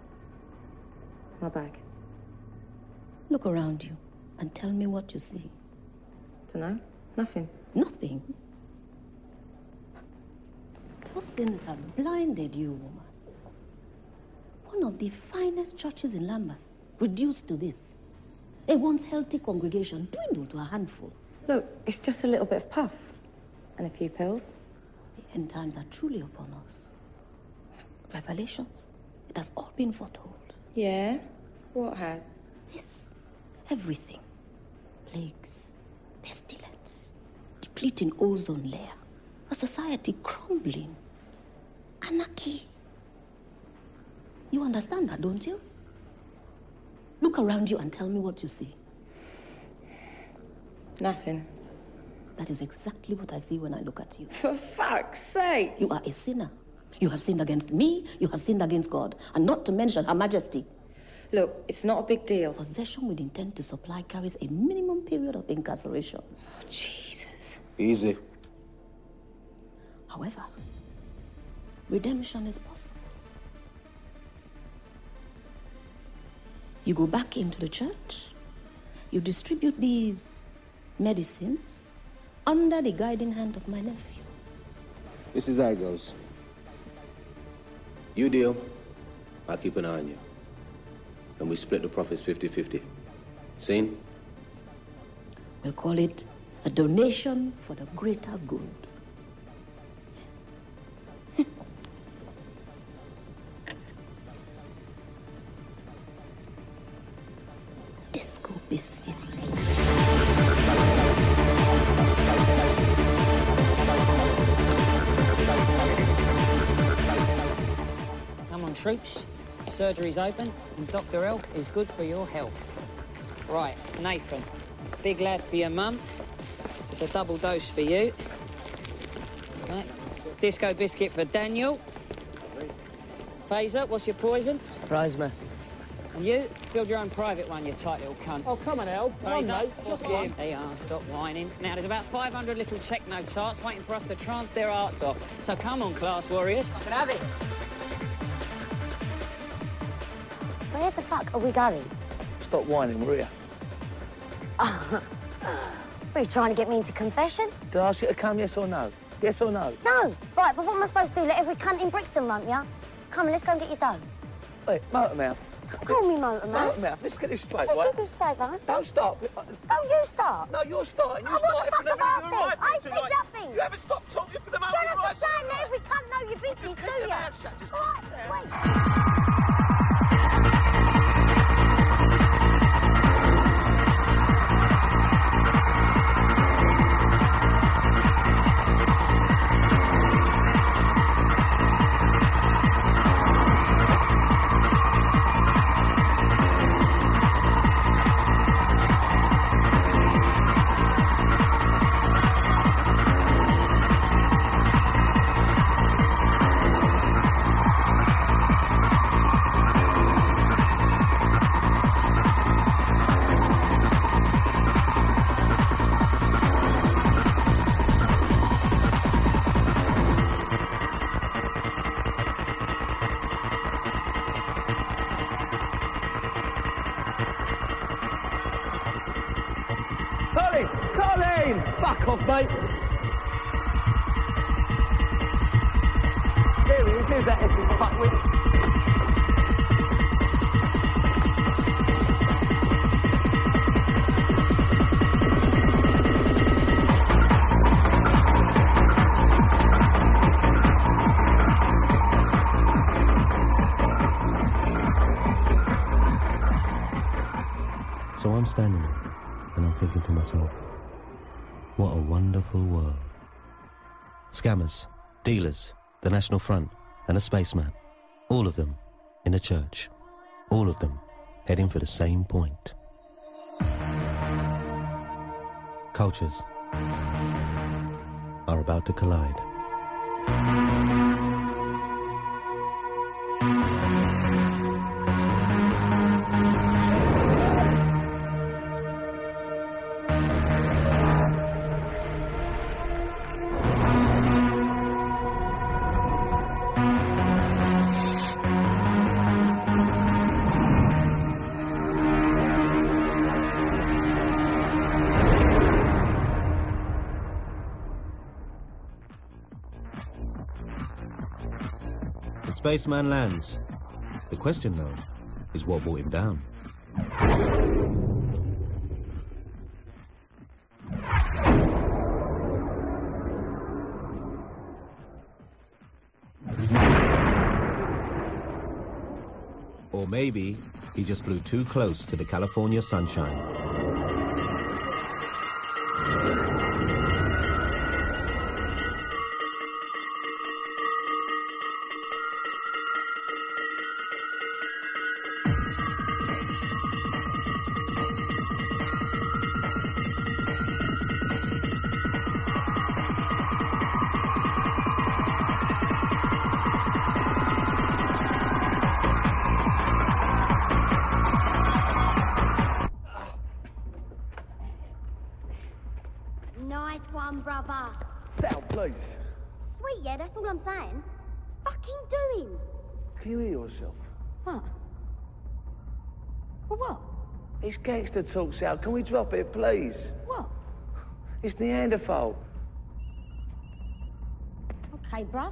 my bag. Look around you and tell me what you see. Dunno. Nothing. Nothing? Your sins have blinded you, woman. One of the finest churches in Lambeth, reduced to this. A once healthy congregation dwindled to a handful. Look, it's just a little bit of puff. And a few pills. The end times are truly upon us. Revelations. It has all been foretold. Yeah? What has? This. Everything. Plagues. Pestilence. Depleting ozone layer. A society crumbling. Anarchy. You understand that, don't you? Look around you and tell me what you see. Nothing. That is exactly what I see when I look at you. For fuck's sake! You are a sinner. You have sinned against me, you have sinned against God, and not to mention Her Majesty. Look, it's not a big deal. Possession with intent to supply carries a minimum period of incarceration. Oh, Jesus. Easy. However, redemption is possible. You go back into the church, you distribute these medicines under the guiding hand of my nephew. This is how it goes. You deal, I keep an eye on you. And we split the profits fifty fifty. Seen? We'll call it a donation for the greater good. Disco biscuits. Come on, troops. Surgery's open, and Doctor Elf is good for your health. Right, Nathan, big lad for your mum. It's a double dose for you. Right. Disco biscuit for Daniel. Phaser, what's your poison? Surprise me. And you, build your own private one, you tight little cunt. Oh, come on, Elf. Come on, mate. Just one. There you are, stop whining. Now, there's about five hundred little techno tarts waiting for us to trance their arts off. So come on, class warriors. Can I have it? Where the fuck are we going? Stop whining, we're here. Were you trying to get me into confession? Did I ask you to come, yes or no? Yes or no? No. Right, but what am I supposed to do? Let every cunt in Brixton lump ya? Come on, let's go and get your dough. Wait, Motormouth. Don't call me Motormouth. Motormouth, let's get this straight, Let's right? get this straight, right? Don't start. Don't you start. No, you're starting. You Oh, started what the for the fuck have I minute you arrived said? I here said tonight. nothing. You haven't stopped talking for the You moment don't you have to arrived say tonight. let every cunt know your business, Just do keep your ya? mouth shut. Just Right, wait. Colin! Colin! Fuck off, mate! There he is, here's that Essex fuckwit. So I'm standing there, and I'm thinking to myself, what a wonderful world. Scammers, dealers, the National Front, and a spaceman, all of them in a church, all of them heading for the same point. Cultures are about to collide. spaceman lands. The question, though, is what brought him down. Or maybe he just flew too close to the California sunshine. Nice one, brother. Settle, please. Sweet, yeah, that's all I'm saying. Fucking do him. Can you hear yourself? What? Well, what? It's gangster talk, Sal. Can we drop it, please? What? It's Neanderthal. Okay, bruv.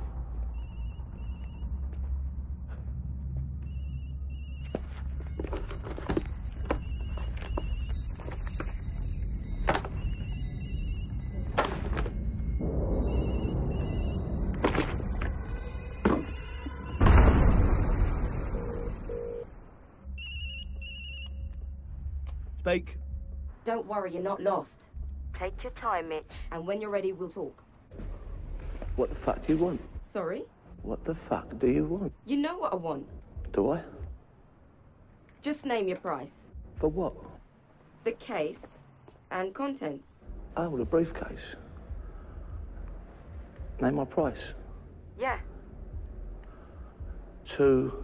Speak. Don't worry, you're not lost. Take your time, Mitch. And when you're ready, we'll talk. What the fuck do you want? Sorry? What the fuck do you want? You know what I want. Do I? Just name your price. For what? The case and contents. Oh, the briefcase. Name my price. Yeah. Two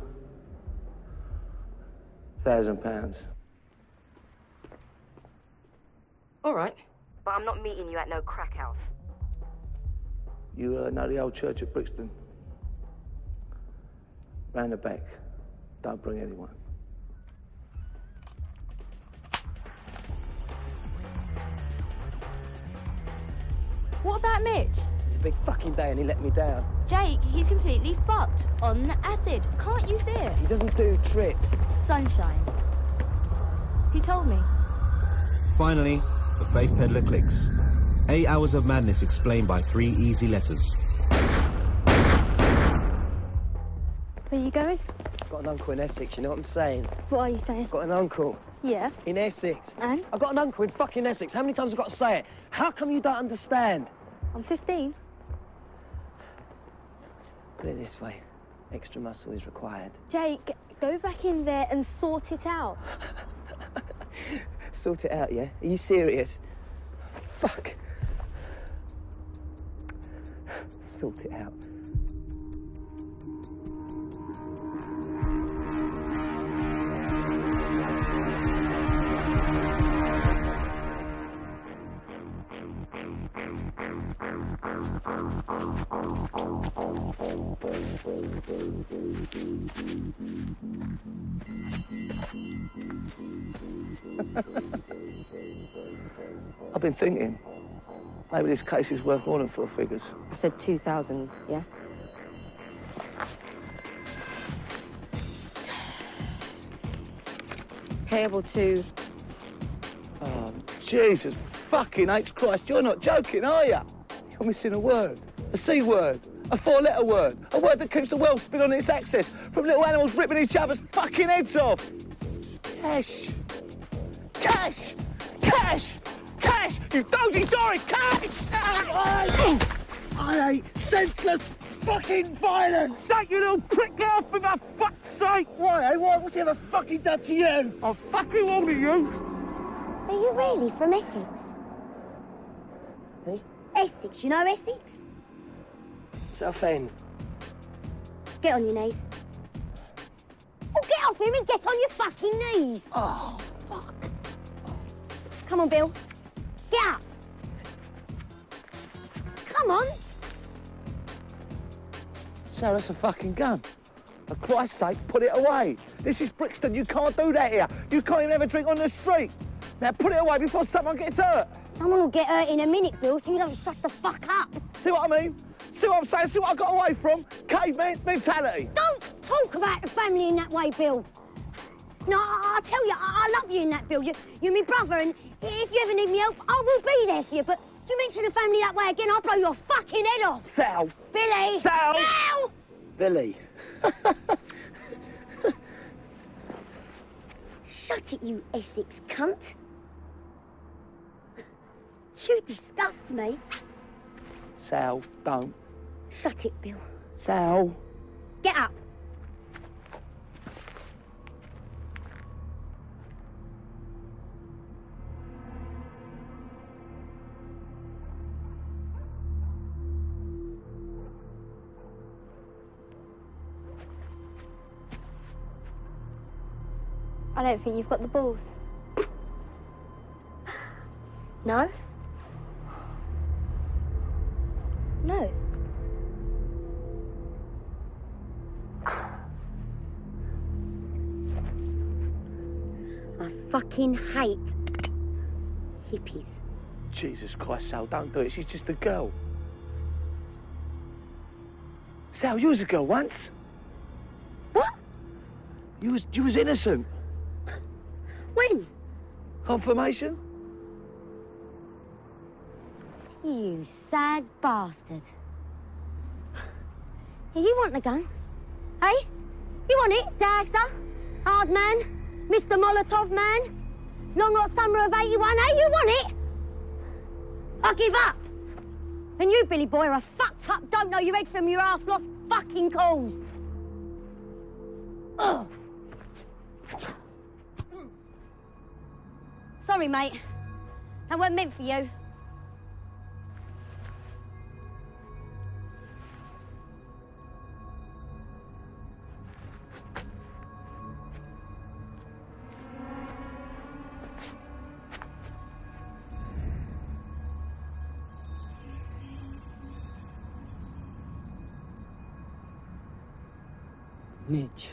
thousand pounds. All right. But I'm not meeting you at no crack house. You uh, know the old church at Brixton? Round the back. Don't bring anyone. What about Mitch? It's a big fucking day and he let me down. Jake, he's completely fucked on the acid. Can't you see it? He doesn't do tricks. Sunshines. He told me. Finally, the Faith Peddler clicks. Eight hours of madness explained by three easy letters. Where are you going? Got an uncle in Essex, you know what I'm saying? What are you saying? Got an uncle. Yeah. In Essex. And? I've got an uncle in fucking Essex. How many times have I got to say it? How come you don't understand? I'm fifteen. Put it this way. Extra muscle is required. Jake, go back in there and sort it out. Sort it out, yeah? Are you serious? Fuck. Sort it out. I've been thinking, maybe this case is worth more than four figures. I said two thousand, yeah? Payable to... Oh, Jesus fucking H Christ, you're not joking, are you? You're missing a word, a C word, a four-letter word, a word that keeps the world spinning on its axis, from little animals ripping each other's fucking heads off. Cash. Cash! Cash! Cash! You dozy Doris! Cash! I, I hate senseless fucking violence! Don't you little prick, get off me, for fuck's sake! Why, eh? Why? What's he ever fucking done to you? I'll fucking order you! Are you really from Essex? Hey? Essex, you know Essex? Southend. Get on your knees. Oh, get off him and get on your fucking knees! Oh, fuck. Come on, Bill. Get up! Come on! So that's a fucking gun. For Christ's sake, put it away. This is Brixton, you can't do that here. You can't even have a drink on the street. Now put it away before someone gets hurt. Someone will get hurt in a minute, Bill, so you don't shut the fuck up. See what I mean? See what I'm saying? See what I got away from? Caveman mentality. Don't talk about the family in that way, Bill. No, I, I tell you, I, I love you in that, Bill. You, you're my brother, and if you ever need me help, I will be there for you. But if you mention the family that way again, I'll blow your fucking head off. Sal. Billy. Sal. Sal. Billy. Shut it, you Essex cunt. You disgust me. Sal, don't. Shut it, Bill. Sal. Get up. I don't think you've got the balls. No? No. I fucking hate hippies. Jesus Christ, Sal, don't do it. She's just a girl. Sal, you was a girl once. What? You was, you was innocent. When? Confirmation? You sad bastard. Yeah, you want the gun? Hey? You want it, Dasta? Hard man? Mister Molotov man? Long hot summer of eighty-one, hey? You want it? I give up. And you, Billy boy, are a fucked up, don't know your head from your ass, lost fucking calls. Ugh. Sorry, mate. That weren't meant for you. Mitch.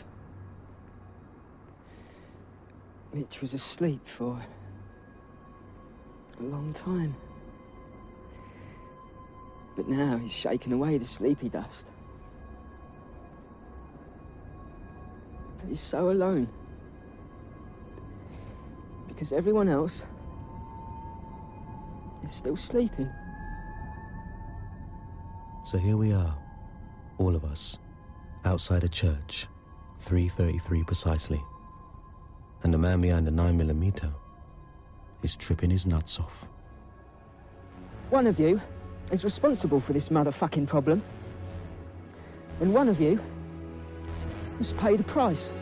Mitch was asleep for a long time. But now he's shaking away the sleepy dust. But he's so alone. Because everyone else is still sleeping. So here we are, all of us, outside a church, three thirty-three precisely. And the man behind the nine millimeter is tripping his nuts off. One of you is responsible for this motherfucking problem. And one of you must pay the price.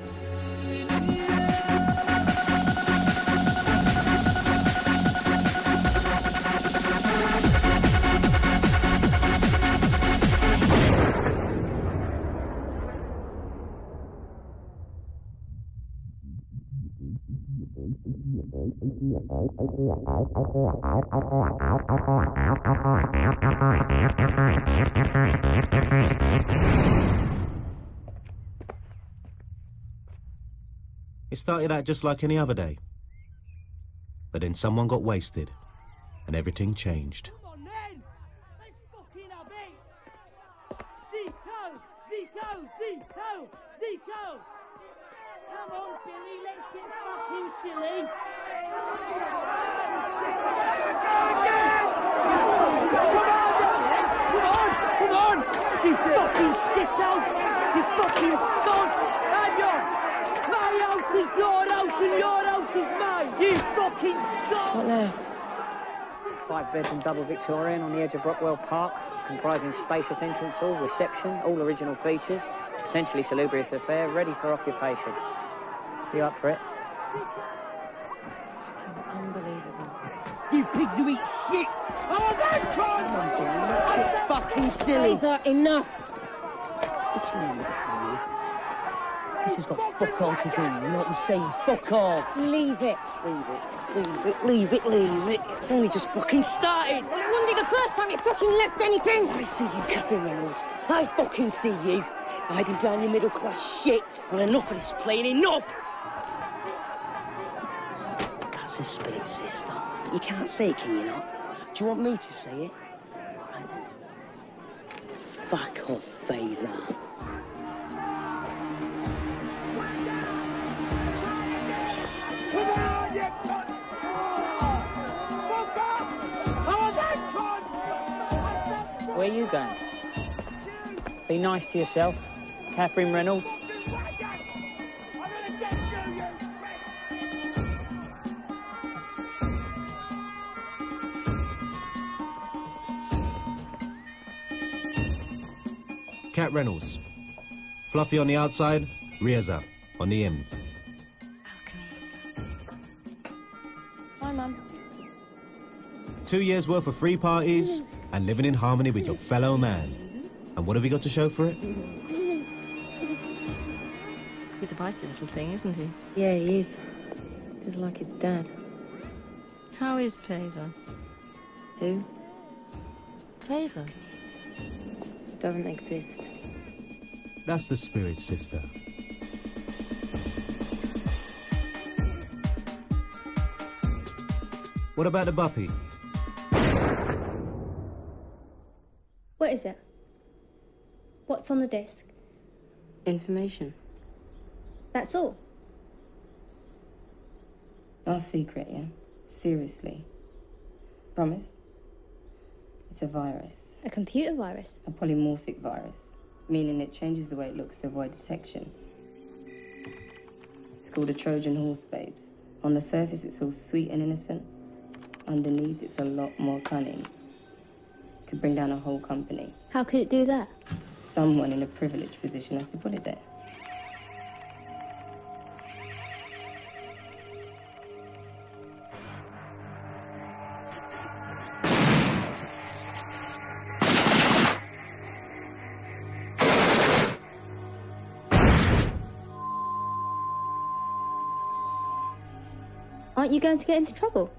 It started out just like any other day. But then someone got wasted, and everything changed. Come on, then! Let's fucking have it! Zico! Zico! Zico! Zico! Come on, Billy, let's get fucking silly! Come on! Come on! You fucking shithouse! You fucking skunk! Hang on! My house is your house and your house is mine! You fucking skunk! What there? Five-bedroom double Victorian on the edge of Brockwell Park, comprising spacious entrance hall, reception, all original features, potentially salubrious affair, ready for occupation. You up for it? Fucking unbelievable. You pigs who eat shit! Oh, that's Come on, Billy, let's get fucking silly. Fraser, enough! What's wrong with you? This has got fuck all to do, you know what I'm saying? Fuck all. Leave it. Leave it, leave it, leave it, leave it. It's only just fucking started. Well, it wouldn't be the first time you fucking left anything. I see you, Catherine Reynolds. I fucking see you. Hiding behind your middle-class shit. Well, enough of this playing, enough! That's a spirit, sister. But you can't say it, can you not? Do you want me to say it? Fuck off, Phaser. going? Be nice to yourself. Catherine Reynolds. Cat Reynolds. Fluffy on the outside, Reza on the in. Hi, Mum. Two years worth of free parties and living in harmony with your fellow man. And what have you got to show for it? He's a feisty little thing, isn't he? Yeah, he is. Just like his dad. How is Fazer? Who? Fazer? Doesn't exist. That's the spirit, sister. What about the buppy? What is it? What's on the desk? Information. That's all? Our secret, yeah? Seriously. Promise? It's a virus. A computer virus? A polymorphic virus, meaning it changes the way it looks to avoid detection. It's called a Trojan horse, babes. On the surface, it's all sweet and innocent. Underneath, it's a lot more cunning. Could bring down a whole company. How could it do that? Someone in a privileged position has to put it there. Aren't you going to get into trouble?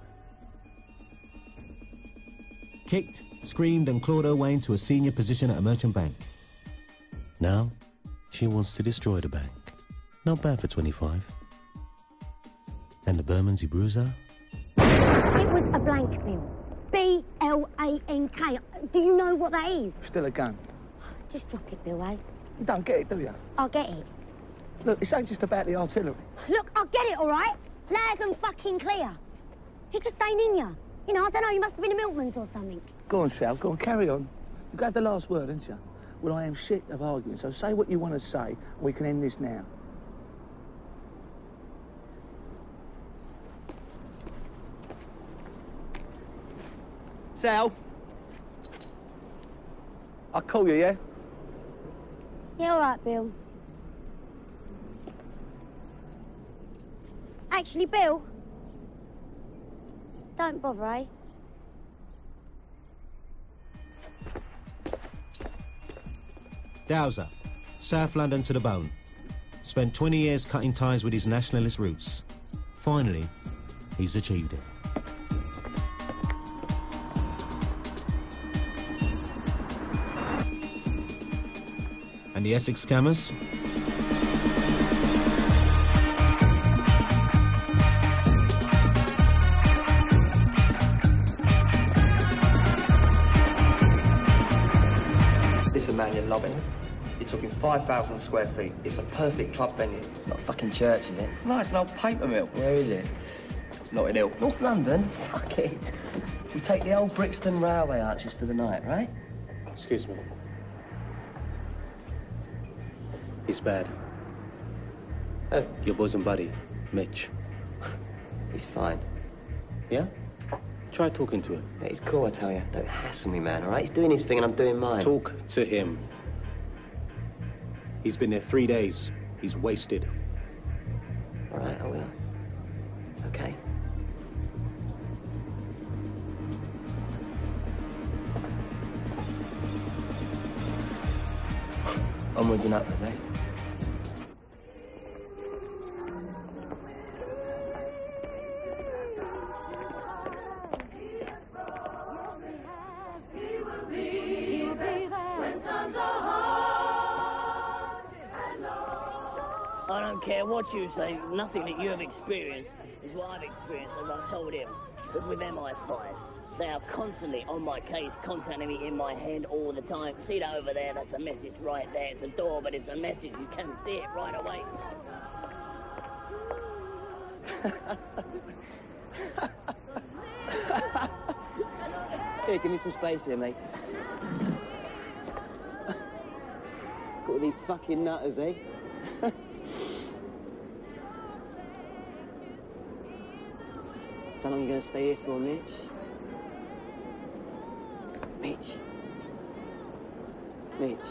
Kicked, screamed and clawed her way into a senior position at a merchant bank. Now, she wants to destroy the bank. Not bad for twenty-five. And the Bermondsey Bruiser? It was a blank bill. B L A N K. Do you know what that is? Still a gun. Just drop it, Bill, eh? You don't get it, do you? I'll get it. Look, this ain't just about the artillery. Look, I'll get it, all right? Loud and fucking clear. He just ain't in ya. You know, I don't know, you must have been a milkman's or something. Go on, Sal, go on, carry on. You've got the last word, haven't you? Well, I am shit of arguing, so say what you want to say, and we can end this now. Sal? I'll call you, yeah? Yeah, all right, Bill. Actually, Bill, don't bother, eh? Dowser, South London to the bone. Spent twenty years cutting ties with his nationalist roots. Finally, he's achieved it. And the Essex scammers? Listen, man, you're loving it. You're talking five thousand square feet. It's a perfect club venue. It's not a fucking church, is it? No, it's an old paper mill. Where is it? Notting Hill. North London? Fuck it. We take the old Brixton Railway arches for the night, right? Excuse me. He's bad. Oh, your bosom buddy, Mitch. He's fine. Yeah? Try talking to him. Yeah, he's cool, I tell you. Don't hassle me, man, all right? He's doing his thing and I'm doing mine. Talk to him. He's been there three days. He's wasted. All right, I will. Okay. Onwards and upwards, eh? I don't care what you say, nothing that you have experienced is what I've experienced, as I told him. But with M I five, they are constantly on my case, contacting me in my head all the time. See that over there? That's a message right there. It's a door, but it's a message. You can see it right away. Here, give me some space here, mate. with these fucking nutters, eh? So how long are you gonna stay here for, Mitch? Mitch? Mitch?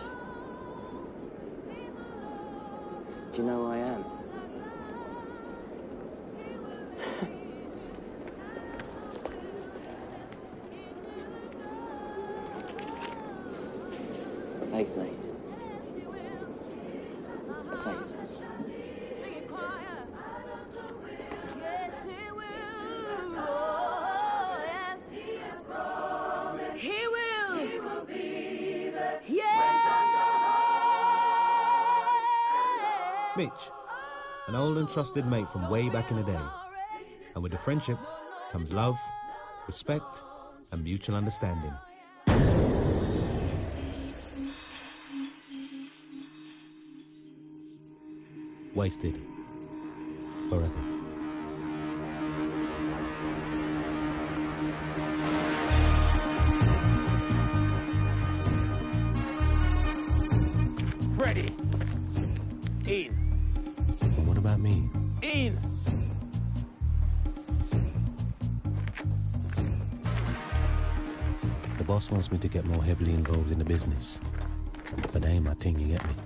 Do you know who I am? Faith, mate. Faith. He will. He will be there. Mitch, an old and trusted mate from way back in the day. And with the friendship comes love, respect, and mutual understanding. Wasted. Forever. Ready. In. And what about me? In. The boss wants me to get more heavily involved in the business. But that ain't my thing, you get me?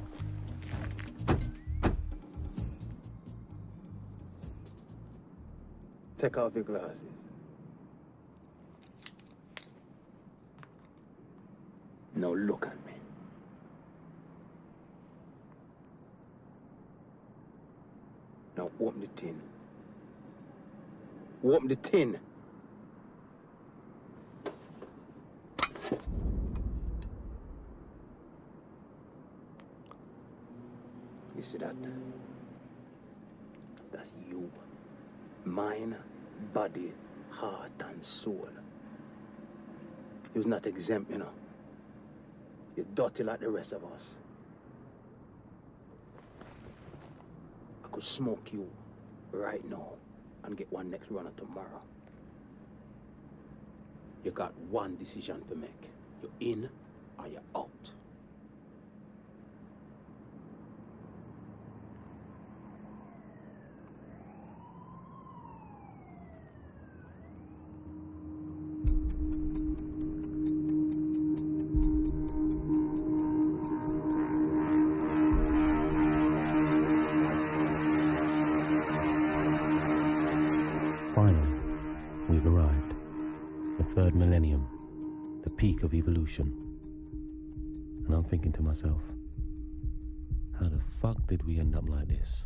Take off your glasses. Now look at me. Now open the tin. Open the tin. You see that? That's you. Mind, body, heart, and soul. You're not exempt, you know. You're dirty like the rest of us. I could smoke you right now and get one next runner tomorrow. You got one decision to make. You're in or you're out. Finally, we've arrived. The third millennium, the peak of evolution. And I'm thinking to myself, how the fuck did we end up like this?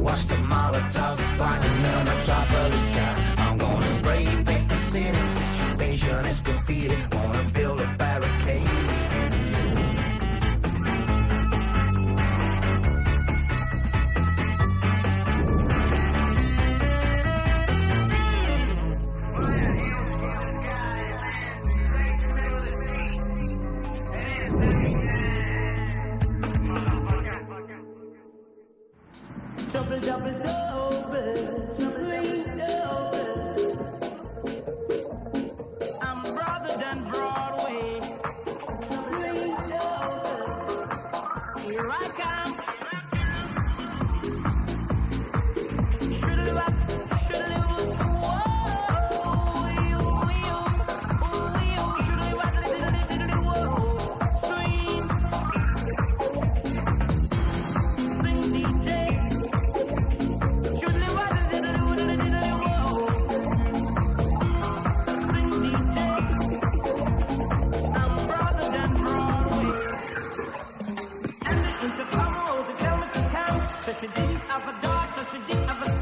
Watch the Molotovs fighting in the metropolis sky. I'm gonna spray paint the city. Situation is graffiti. Wanna build a barricade. Double, double, double, three double. I'm brother than Broadway. Three double. Here I come. Shoodle up, shoodle up, whoa, you, you, ooh, you, shoodle up, little, little, whoa, swing, sing D J. So she didn't have a dog, so she didn't have a